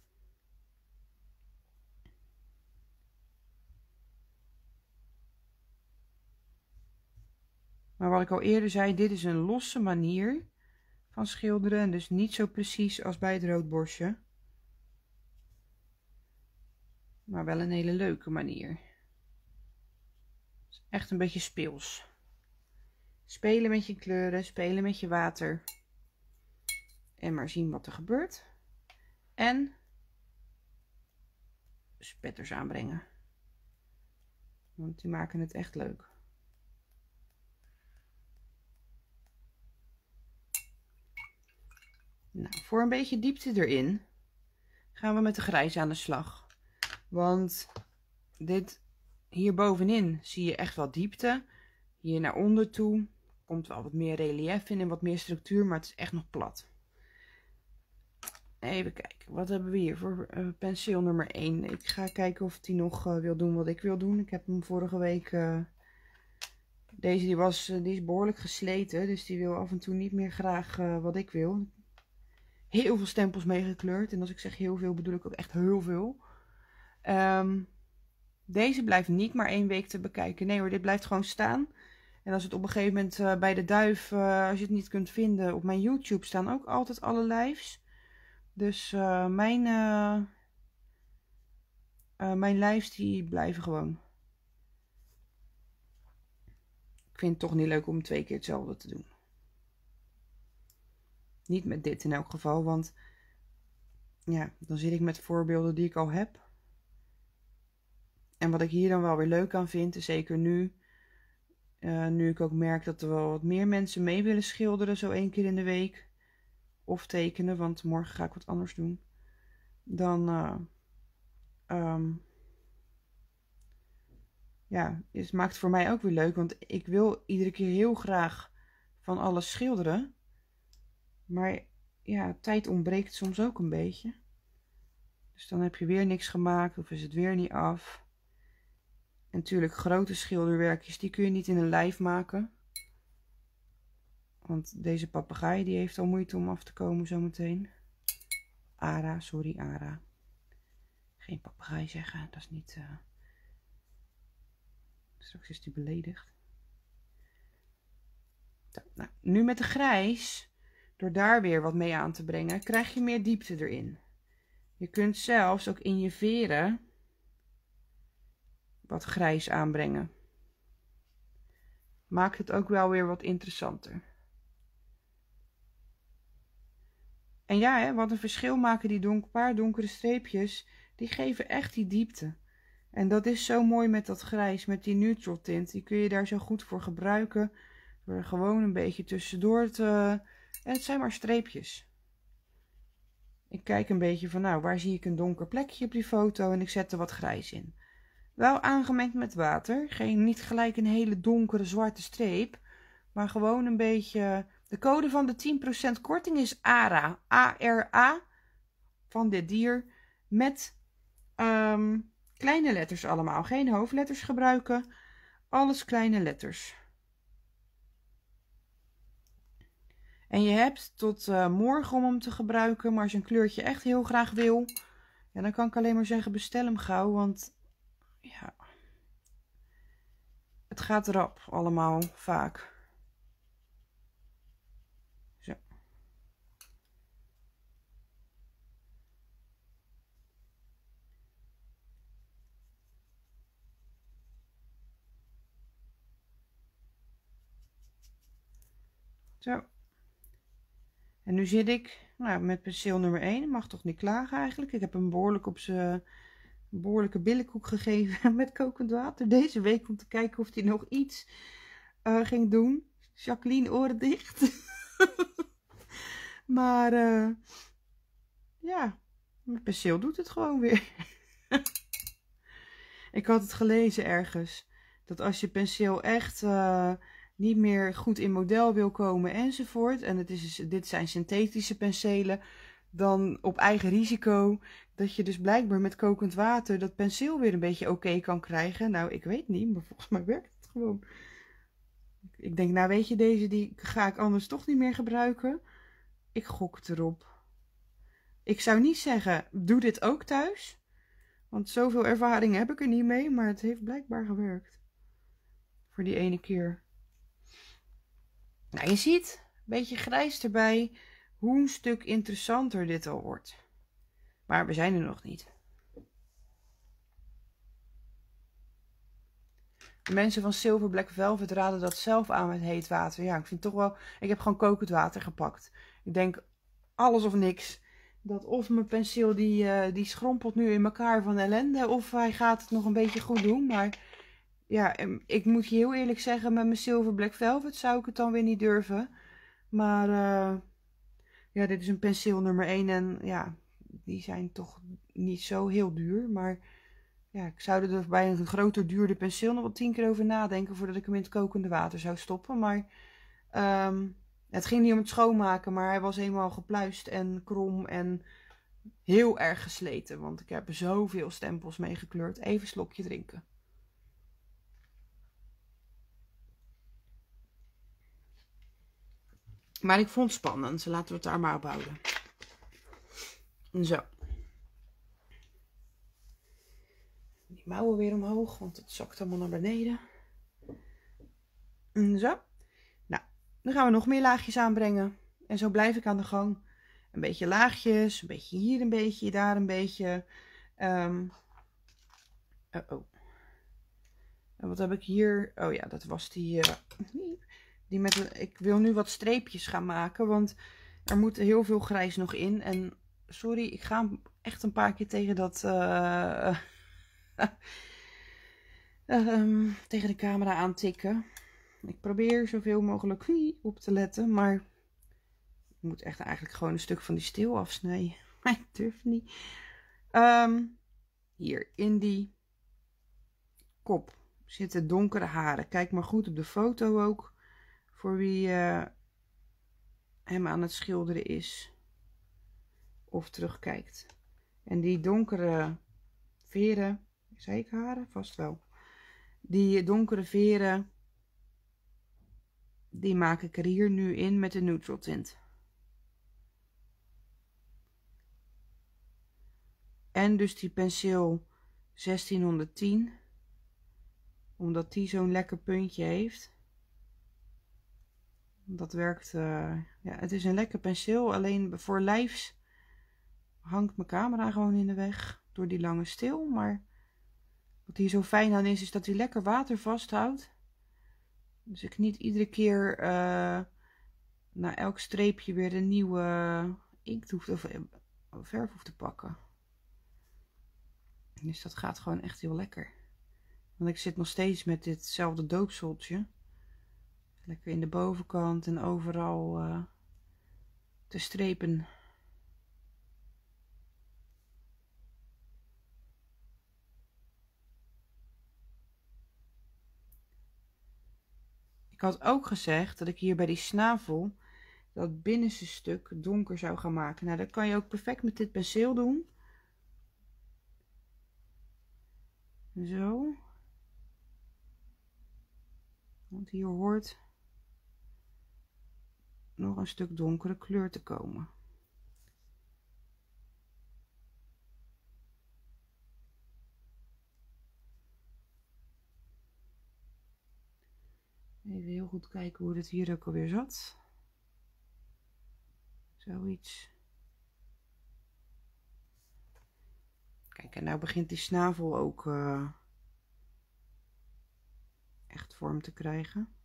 Maar wat ik al eerder zei, dit is een losse manier van schilderen en dus niet zo precies als bij het roodborstje. Maar wel een hele leuke manier. Echt een beetje speels. Spelen met je kleuren, spelen met je water. En maar zien wat er gebeurt. En spetters aanbrengen. Want die maken het echt leuk. Nou, voor een beetje diepte erin gaan we met de grijs aan de slag. Want dit hier bovenin zie je echt wel diepte. Hier naar onder toe komt wel wat meer relief in en wat meer structuur, maar het is echt nog plat. Even kijken, wat hebben we hier voor uh, penseel nummer één? Ik ga kijken of hij nog uh, wil doen wat ik wil doen. Ik heb hem vorige week, uh, deze die was, uh, die is behoorlijk gesleten, dus die wil af en toe niet meer graag uh, wat ik wil. Heel veel stempels meegekleurd en als ik zeg heel veel bedoel ik ook echt heel veel. Um, deze blijft niet maar één week te bekijken. Nee hoor, dit blijft gewoon staan. En als het op een gegeven moment uh, bij de duif, uh, als je het niet kunt vinden, op mijn YouTube staan ook altijd alle lives. Dus uh, mijn, uh, uh, mijn lives die blijven gewoon. Ik vind het toch niet leuk om twee keer hetzelfde te doen. Niet met dit in elk geval, want ja, dan zit ik met voorbeelden die ik al heb. En wat ik hier dan wel weer leuk aan vind, is zeker nu, uh, nu ik ook merk dat er wel wat meer mensen mee willen schilderen, zo één keer in de week. Of tekenen, want morgen ga ik wat anders doen. Dan, uh, um, ja, het maakt het voor mij ook weer leuk, want ik wil iedere keer heel graag van alles schilderen. Maar ja, tijd ontbreekt soms ook een beetje. Dus dan heb je weer niks gemaakt of is het weer niet af. En natuurlijk grote schilderwerkjes, die kun je niet in een lijf maken. Want deze papegaai die heeft al moeite om af te komen zometeen. Ara, sorry Ara. Geen papegaai zeggen, dat is niet... Uh... Straks is die beledigd. Nou, nu met de grijs, door daar weer wat mee aan te brengen, krijg je meer diepte erin. Je kunt zelfs ook in je veren wat grijs aanbrengen. Maakt het ook wel weer wat interessanter. En ja, hè, wat een verschil maken die donker, paar donkere streepjes. Die geven echt die diepte. En dat is zo mooi met dat grijs, met die neutral tint. Die kun je daar zo goed voor gebruiken. Door er gewoon een beetje tussendoor te... En het zijn maar streepjes. Ik kijk een beetje van, nou, waar zie ik een donker plekje op die foto? En ik zet er wat grijs in. Wel aangemengd met water. Geen, niet gelijk een hele donkere zwarte streep. Maar gewoon een beetje... De code van de tien procent korting is A R A. A R A. Van dit dier. Met um, Kleine letters allemaal, geen hoofdletters gebruiken. Alles kleine letters. En je hebt tot uh, morgen om hem te gebruiken. Maar als je een kleurtje echt heel graag wil, ja, dan kan ik alleen maar zeggen bestel hem gauw. Want ja, het gaat rap allemaal vaak. Zo. Zo. En nu zit ik nou, met penseel nummer één. Mag toch niet klagen eigenlijk. Ik heb hem behoorlijk op zijn behoorlijke billenkoek gegeven met kokend water deze week. Om te kijken of hij nog iets uh, ging doen. Jacqueline, oren dicht. Maar uh, ja, mijn penseel doet het gewoon weer. Ik had het gelezen ergens. Dat als je penseel echt uh, niet meer goed in model wil komen enzovoort. En het is, dit zijn synthetische penselen. Dan op eigen risico. Dat je dus blijkbaar met kokend water dat penseel weer een beetje oké okay kan krijgen. Nou, ik weet niet. Maar volgens mij werkt het gewoon. Ik denk, nou weet je, deze die ga ik anders toch niet meer gebruiken. Ik gok het erop. Ik zou niet zeggen, doe dit ook thuis. Want zoveel ervaring heb ik er niet mee. Maar het heeft blijkbaar gewerkt. Voor die ene keer. Nou, je ziet, een beetje grijs erbij, hoe een stuk interessanter dit al wordt. Maar we zijn er nog niet. De mensen van Silver Black Velvet raden dat zelf aan met heet water. Ja, ik vind toch wel, ik heb gewoon kokend water gepakt. Ik denk, alles of niks. Dat of mijn penseel die, uh, die schrompelt nu in elkaar van ellende, of hij gaat het nog een beetje goed doen. Maar ja, ik moet je heel eerlijk zeggen, met mijn Silver Black Velvet zou ik het dan weer niet durven. Maar uh, ja, dit is een penseel nummer één en ja, die zijn toch niet zo heel duur. Maar ja, ik zou er bij een groter duurder penseel nog wel tien keer over nadenken voordat ik hem in het kokende water zou stoppen. Maar um, het ging niet om het schoonmaken, maar hij was helemaal gepluist en krom en heel erg gesleten. Want ik heb er zoveel stempels mee gekleurd. Even een slokje drinken. Maar ik vond het spannend, dus laten we het daar maar op houden. Zo. Die mouwen weer omhoog, want het zakt allemaal naar beneden. Zo. Nou, dan gaan we nog meer laagjes aanbrengen. En zo blijf ik aan de gang. Een beetje laagjes, een beetje hier een beetje, daar een beetje. Um, uh oh. En wat heb ik hier? Oh ja, dat was die... Uh, die met een, ik wil nu wat streepjes gaan maken, want er moet heel veel grijs nog in. En sorry, ik ga echt een paar keer tegen dat... Uh, uh, um, tegen de camera aantikken. Ik probeer zoveel mogelijk op te letten, maar ik moet echt eigenlijk gewoon een stuk van die steel afsnijden. Maar ik durf niet. Um, hier, in die kop zitten donkere haren. Kijk maar goed op de foto ook. Voor wie uh, hem aan het schilderen is. Of terugkijkt. En die donkere veren. Zei ik haren? Vast wel. Die donkere veren. Die maak ik er hier nu in met de neutral tint. En dus die penseel zestienhonderdtien. Omdat die zo'n lekker puntje heeft. Dat werkt, uh, ja, het is een lekker penseel. Alleen voor lijfs hangt mijn camera gewoon in de weg. Door die lange steel. Maar wat hier zo fijn aan is, is dat hij lekker water vasthoudt. Dus ik niet iedere keer uh, na elk streepje weer een nieuwe inkt hoeft of verf hoeft te pakken. Dus dat gaat gewoon echt heel lekker. Want ik zit nog steeds met ditzelfde doopseltje. Lekker in de bovenkant en overal uh, te strepen. Ik had ook gezegd dat ik hier bij die snavel dat binnenste stuk donker zou gaan maken. Nou, dat kan je ook perfect met dit penseel doen. Zo. Want hier hoort nog een stuk donkere kleur te komen. Even heel goed kijken hoe het hier ook alweer zat. Zoiets. Kijk, en nou begint die snavel ook uh, echt vorm te krijgen.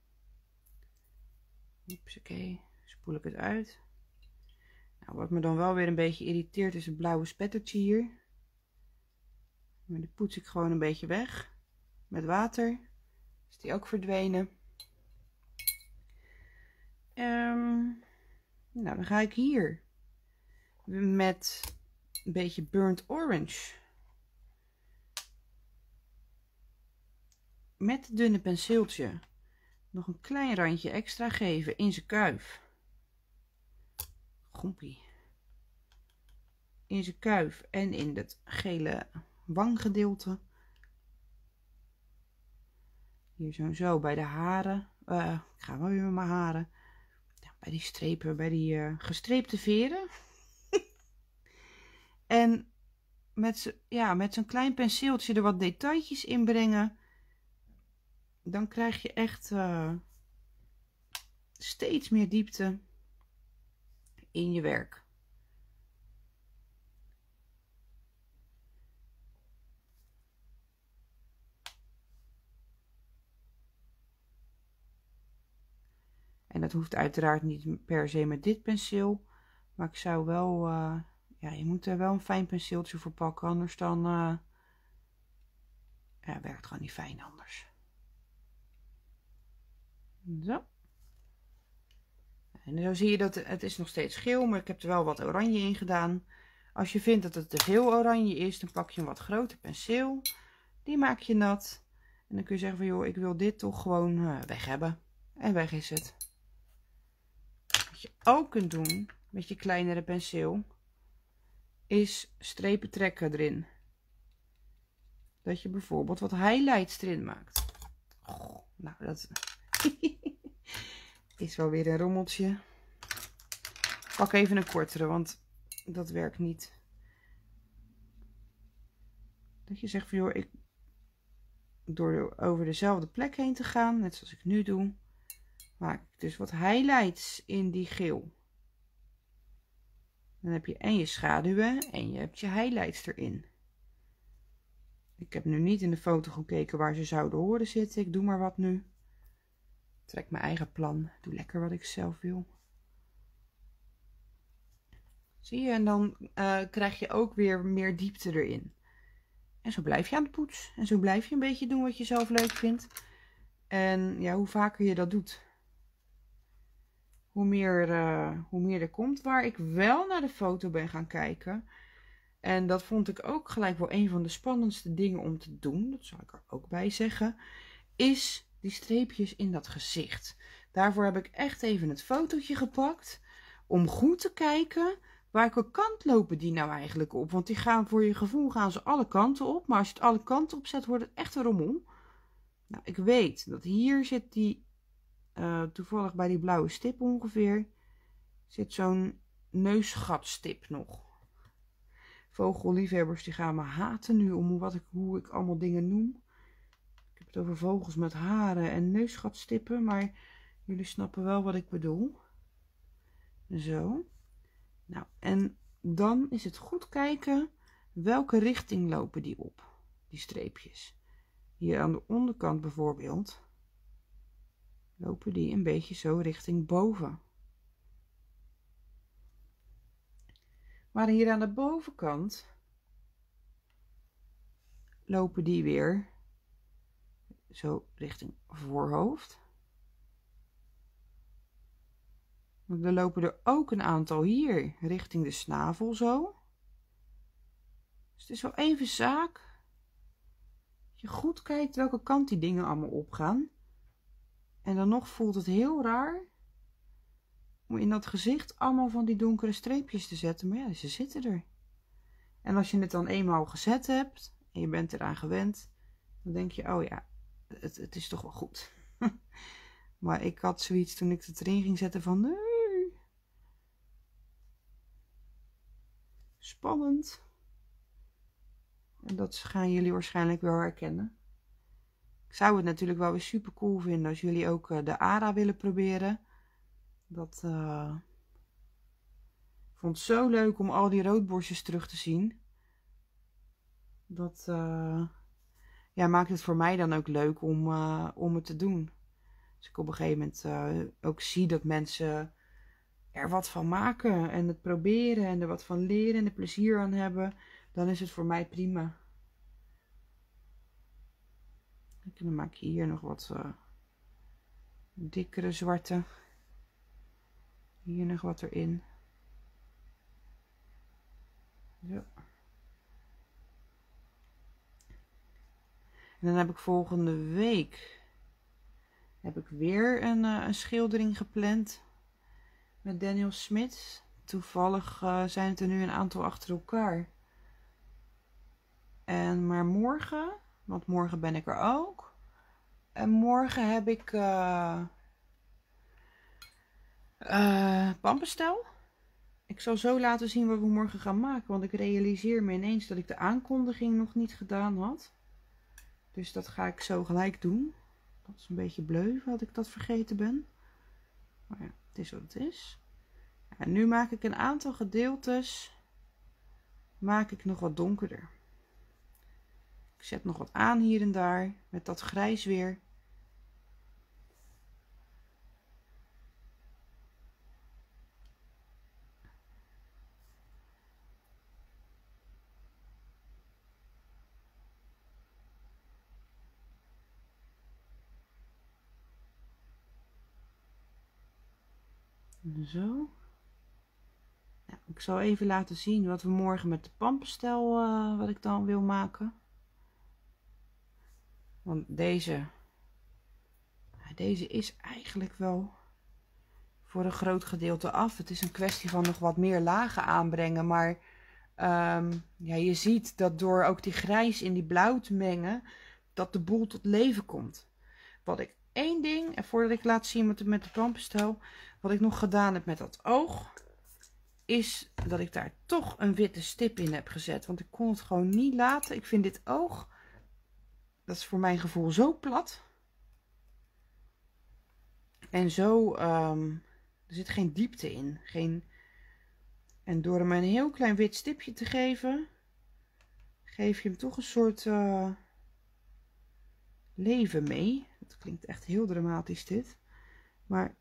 Oké, spoel ik het uit. Nou, wat me dan wel weer een beetje irriteert is een blauwe spettertje hier. Maar die poets ik gewoon een beetje weg. Met water. Is die ook verdwenen. Um, nou, dan ga ik hier met een beetje burnt orange. Met het dunne penseeltje nog een klein randje extra geven in zijn kuif. Gompie. In zijn kuif en in het gele wanggedeelte. Hier zo zo bij de haren. Uh, ik ga wel weer met mijn haren. Ja, bij die strepen, bij die uh, gestreepte veren. En met, ja, met zo'n klein penseeltje er wat detailtjes in brengen. Dan krijg je echt uh, steeds meer diepte in je werk. En dat hoeft uiteraard niet per se met dit penseel. Maar ik zou wel... Uh, ja, je moet er wel een fijn penseeltje voor pakken. Anders dan... Uh, ja, werkt gewoon niet fijn anders. Zo. En zo zie je dat het is nog steeds geel. Maar ik heb er wel wat oranje in gedaan. Als je vindt dat het te veel oranje is. Dan pak je een wat groter penseel. Die maak je nat. En dan kun je zeggen van joh, ik wil dit toch gewoon uh, weg hebben. En weg is het. Wat je ook kunt doen met je kleinere penseel is strepen trekken erin. Dat je bijvoorbeeld wat highlights erin maakt. Oh, nou, dat is wel weer een rommeltje. Pak even een kortere, want dat werkt niet. Dat je zegt van joh, ik door over dezelfde plek heen te gaan, net zoals ik nu doe, maak ik dus wat highlights in die geel. Dan heb je en je schaduwen en je hebt je highlights erin. Ik heb nu niet in de foto gekeken waar ze zouden horen zitten. Ik doe maar wat nu. Trek mijn eigen plan. Doe lekker wat ik zelf wil. Zie je? En dan uh, krijg je ook weer meer diepte erin. En zo blijf je aan de poets. En zo blijf je een beetje doen wat je zelf leuk vindt. En ja, hoe vaker je dat doet, hoe meer, uh, hoe meer er komt. Waar ik wel naar de foto ben gaan kijken. En dat vond ik ook gelijk wel een van de spannendste dingen om te doen. Dat zal ik er ook bij zeggen. Is die streepjes in dat gezicht. Daarvoor heb ik echt even het fotootje gepakt. Om goed te kijken welke kant lopen die nou eigenlijk op. Want die gaan voor je gevoel gaan ze alle kanten op. Maar als je het alle kanten opzet wordt het echt een rommel. Nou, ik weet dat hier zit die... Uh, toevallig bij die blauwe stip ongeveer. Zit zo'n neusgatstip nog. Vogelliefhebbers die gaan me haten nu om wat ik, hoe ik allemaal dingen noem. Ik heb het over vogels met haren en neusgatstippen. Maar jullie snappen wel wat ik bedoel. Zo. Nou, en dan is het goed kijken welke richting lopen die op. Die streepjes. Hier aan de onderkant bijvoorbeeld. Lopen die een beetje zo richting boven. Maar hier aan de bovenkant lopen die weer zo richting voorhoofd. Want er lopen er ook een aantal hier richting de snavel zo. Dus het is wel even zaak dat je goed kijkt welke kant die dingen allemaal opgaan. En dan nog voelt het heel raar om in dat gezicht allemaal van die donkere streepjes te zetten. Maar ja, ze zitten er. En als je het dan eenmaal gezet hebt en je bent eraan gewend, Dan denk je, oh ja, het, het is toch wel goed. Maar ik had zoiets toen ik het erin ging zetten van, nee, spannend. En dat gaan jullie waarschijnlijk wel herkennen. Ik zou het natuurlijk wel weer super cool vinden als jullie ook uh, de A R A willen proberen. Dat uh, ik vond het zo leuk om al die roodborstjes terug te zien. Dat uh, ja, maakt het voor mij dan ook leuk om, uh, om het te doen. Als ik op een gegeven moment uh, ook zie dat mensen er wat van maken en het proberen en er wat van leren en er plezier aan hebben, dan is het voor mij prima. En dan maak je hier nog wat uh, dikkere zwarte. Hier nog wat erin. Zo. En dan heb ik volgende week heb ik weer een, uh, een schildering gepland met Daniel Smit. Toevallig uh, zijn het er nu een aantal achter elkaar. En maar morgen, want morgen ben ik er ook. En morgen heb ik uh, uh, pamperstel. Ik zal zo laten zien wat we morgen gaan maken, want ik realiseer me ineens dat ik de aankondiging nog niet gedaan had. Dus dat ga ik zo gelijk doen. Dat is een beetje bleu dat ik dat vergeten ben. Maar ja, het is wat het is. En nu maak ik een aantal gedeeltes, maak ik nog wat donkerder. Ik zet nog wat aan hier en daar, met dat grijs weer. Zo. Ja, ik zal even laten zien wat we morgen met de pamperstel, uh, wat ik dan wil maken. Want deze, deze is eigenlijk wel voor een groot gedeelte af. Het is een kwestie van nog wat meer lagen aanbrengen. Maar um, ja, je ziet dat door ook die grijs in die blauw te mengen, dat de boel tot leven komt. Wat ik één ding, en voordat ik laat zien met de, met de pamperstel, wat ik nog gedaan heb met dat oog, is dat ik daar toch een witte stip in heb gezet. Want ik kon het gewoon niet laten. Ik vind dit oog, dat is voor mijn gevoel zo plat. En zo, um, er zit geen diepte in. Geen... En door hem een heel klein wit stipje te geven, geef je hem toch een soort uh, leven mee. Dat klinkt echt heel dramatisch dit. Maar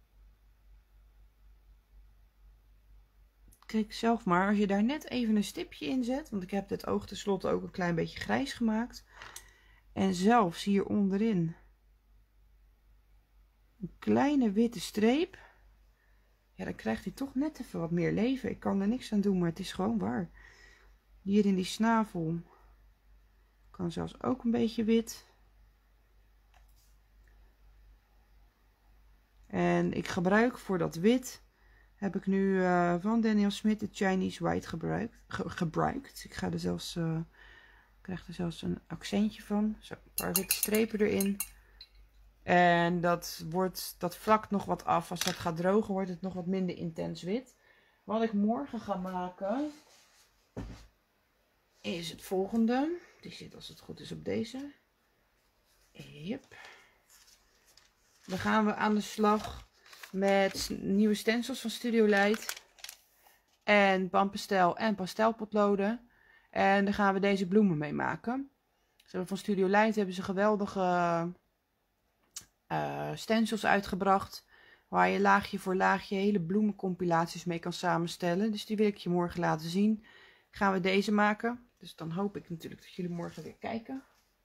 kijk zelf maar, als je daar net even een stipje in zet. Want ik heb dit oog tenslotte ook een klein beetje grijs gemaakt. En zelfs hier onderin een kleine witte streep. Ja, dan krijgt hij toch net even wat meer leven. Ik kan er niks aan doen, maar het is gewoon waar. Hier in die snavel kan zelfs ook een beetje wit. En ik gebruik voor dat wit, heb ik nu uh, van Daniel Smit de Chinese White gebruikt. Ge gebruikt. Ik ga er zelfs, uh, krijg er zelfs een accentje van. Zo, een paar witte strepen erin. En dat, wordt, dat vlakt nog wat af. Als dat gaat drogen, wordt het nog wat minder intens wit. Wat ik morgen ga maken, is het volgende. Die zit als het goed is op deze. Yep. Dan gaan we aan de slag met nieuwe stencils van Studio Light. En pamperstel en pastelpotloden. En daar gaan we deze bloemen mee maken. Ze hebben van Studio Light hebben ze geweldige uh, stencils uitgebracht. Waar je laagje voor laagje hele bloemencompilaties mee kan samenstellen. Dus die wil ik je morgen laten zien. Gaan we deze maken. Dus dan hoop ik natuurlijk dat jullie morgen weer kijken.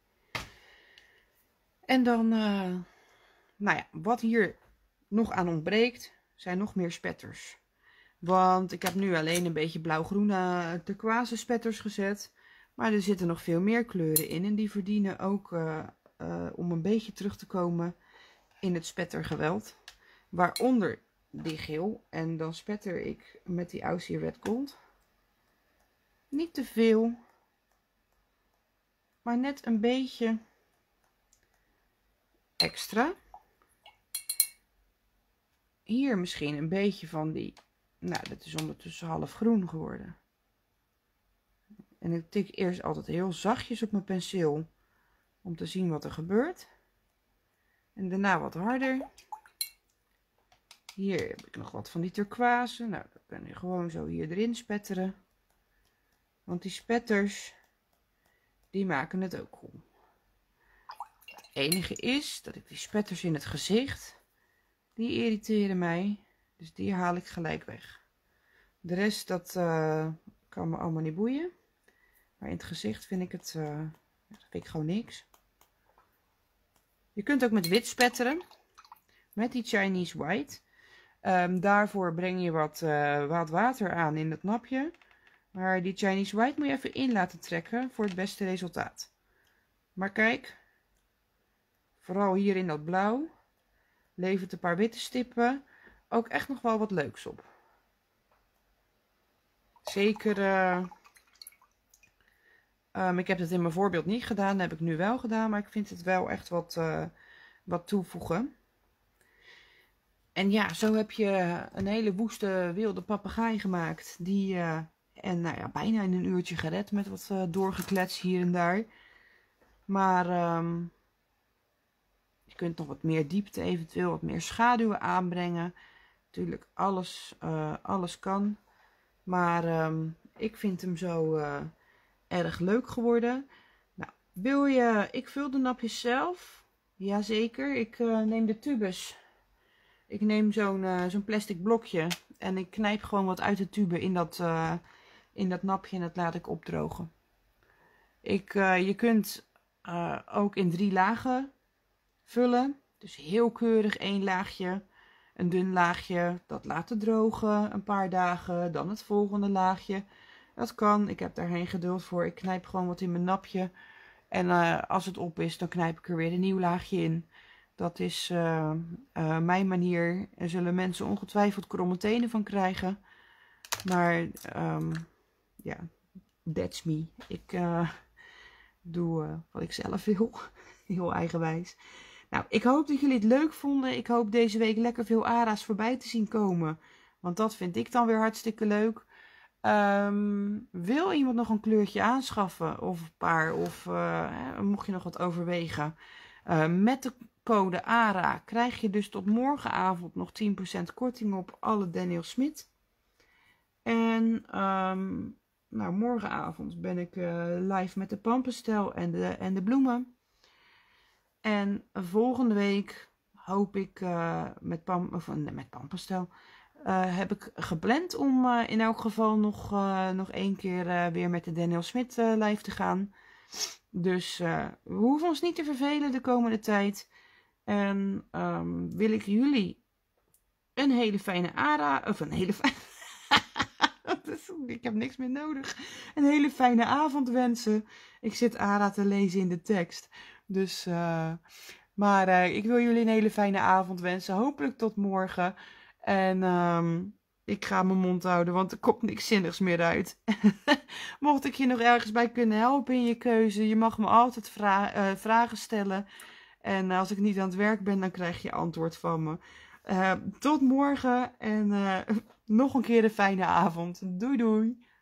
En dan, uh, nou ja, wat hier nog aan ontbreekt, zijn nog meer spetters. Want ik heb nu alleen een beetje blauw-groene turquoise spetters gezet. Maar er zitten nog veel meer kleuren in. En die verdienen ook uh, uh, om een beetje terug te komen in het spettergeweld. Waaronder die geel. En dan spetter ik met die Aussie Red Gold. Niet te veel. Maar net een beetje extra. Hier misschien een beetje van die, nou dat is ondertussen half groen geworden. En ik tik eerst altijd heel zachtjes op mijn penseel om te zien wat er gebeurt. En daarna wat harder. Hier heb ik nog wat van die turquoise. Nou, dat kan je gewoon zo hier erin spetteren. Want die spetters, die maken het ook cool. Het enige is dat ik die spetters in het gezicht, die irriteren mij. Dus die haal ik gelijk weg. De rest, dat uh, kan me allemaal niet boeien. Maar in het gezicht vind ik het, uh, vind ik gewoon niks. Je kunt ook met wit spetteren. Met die Chinese White. Um, daarvoor breng je wat, uh, wat water aan in het napje. Maar die Chinese White moet je even in laten trekken voor het beste resultaat. Maar kijk. Vooral hier in dat blauw. Levert een paar witte stippen ook echt nog wel wat leuks op. Zeker. Uh, um, ik heb het in mijn voorbeeld niet gedaan. Dat heb ik nu wel gedaan. Maar ik vind het wel echt wat, uh, wat toevoegen. En ja, zo heb je een hele woeste wilde papegaai gemaakt. Die, uh, en nou ja, bijna in een uurtje gered met wat uh, doorgeklets hier en daar. Maar um, je kunt nog wat meer diepte, eventueel wat meer schaduwen aanbrengen. Natuurlijk, alles, uh, alles kan. Maar um, ik vind hem zo uh, erg leuk geworden. Nou, wil je, ik vul de napjes zelf. Jazeker, ik uh, neem de tubes. Ik neem zo'n uh, zo'n plastic blokje en ik knijp gewoon wat uit de tube in dat, uh, in dat napje en dat laat ik opdrogen. Ik, uh, je kunt uh, ook in drie lagen vullen. Dus heel keurig één laagje, een dun laagje, dat laten drogen een paar dagen, dan het volgende laagje. Dat kan, ik heb daar geen geduld voor. Ik knijp gewoon wat in mijn napje en uh, als het op is, dan knijp ik er weer een nieuw laagje in. Dat is uh, uh, mijn manier. Er zullen mensen ongetwijfeld kromme tenen van krijgen. Maar um, ja, that's me. Ik uh, doe uh, wat ik zelf wil. Heel eigenwijs. Nou, ik hoop dat jullie het leuk vonden. Ik hoop deze week lekker veel A R A's voorbij te zien komen. Want dat vind ik dan weer hartstikke leuk. Um, wil iemand nog een kleurtje aanschaffen? Of een paar? Of uh, mocht je nog wat overwegen? Uh, met de code A R A krijg je dus tot morgenavond nog tien procent korting op alle Daniel Smit. En um, nou, morgenavond ben ik uh, live met de pamperstel en de, en de bloemen. En volgende week hoop ik uh, met, pam, of, uh, met pamperstel uh, heb ik gepland om uh, in elk geval nog, uh, nog één keer uh, weer met de Daniel Smit uh, live te gaan. Dus uh, we hoeven ons niet te vervelen de komende tijd. En um, wil ik jullie een hele fijne A R A, of een hele fijne, ik heb niks meer nodig, een hele fijne avond wensen. Ik zit A R A te lezen in de tekst. Dus, uh, maar uh, ik wil jullie een hele fijne avond wensen. Hopelijk tot morgen. En um, ik ga mijn mond houden, want er komt niks zinnigs meer uit. Mocht ik je nog ergens bij kunnen helpen in je keuze, je mag me altijd vra uh, vragen stellen. En als ik niet aan het werk ben, dan krijg je antwoord van me. Uh, tot morgen en uh, nog een keer een fijne avond. Doei doei!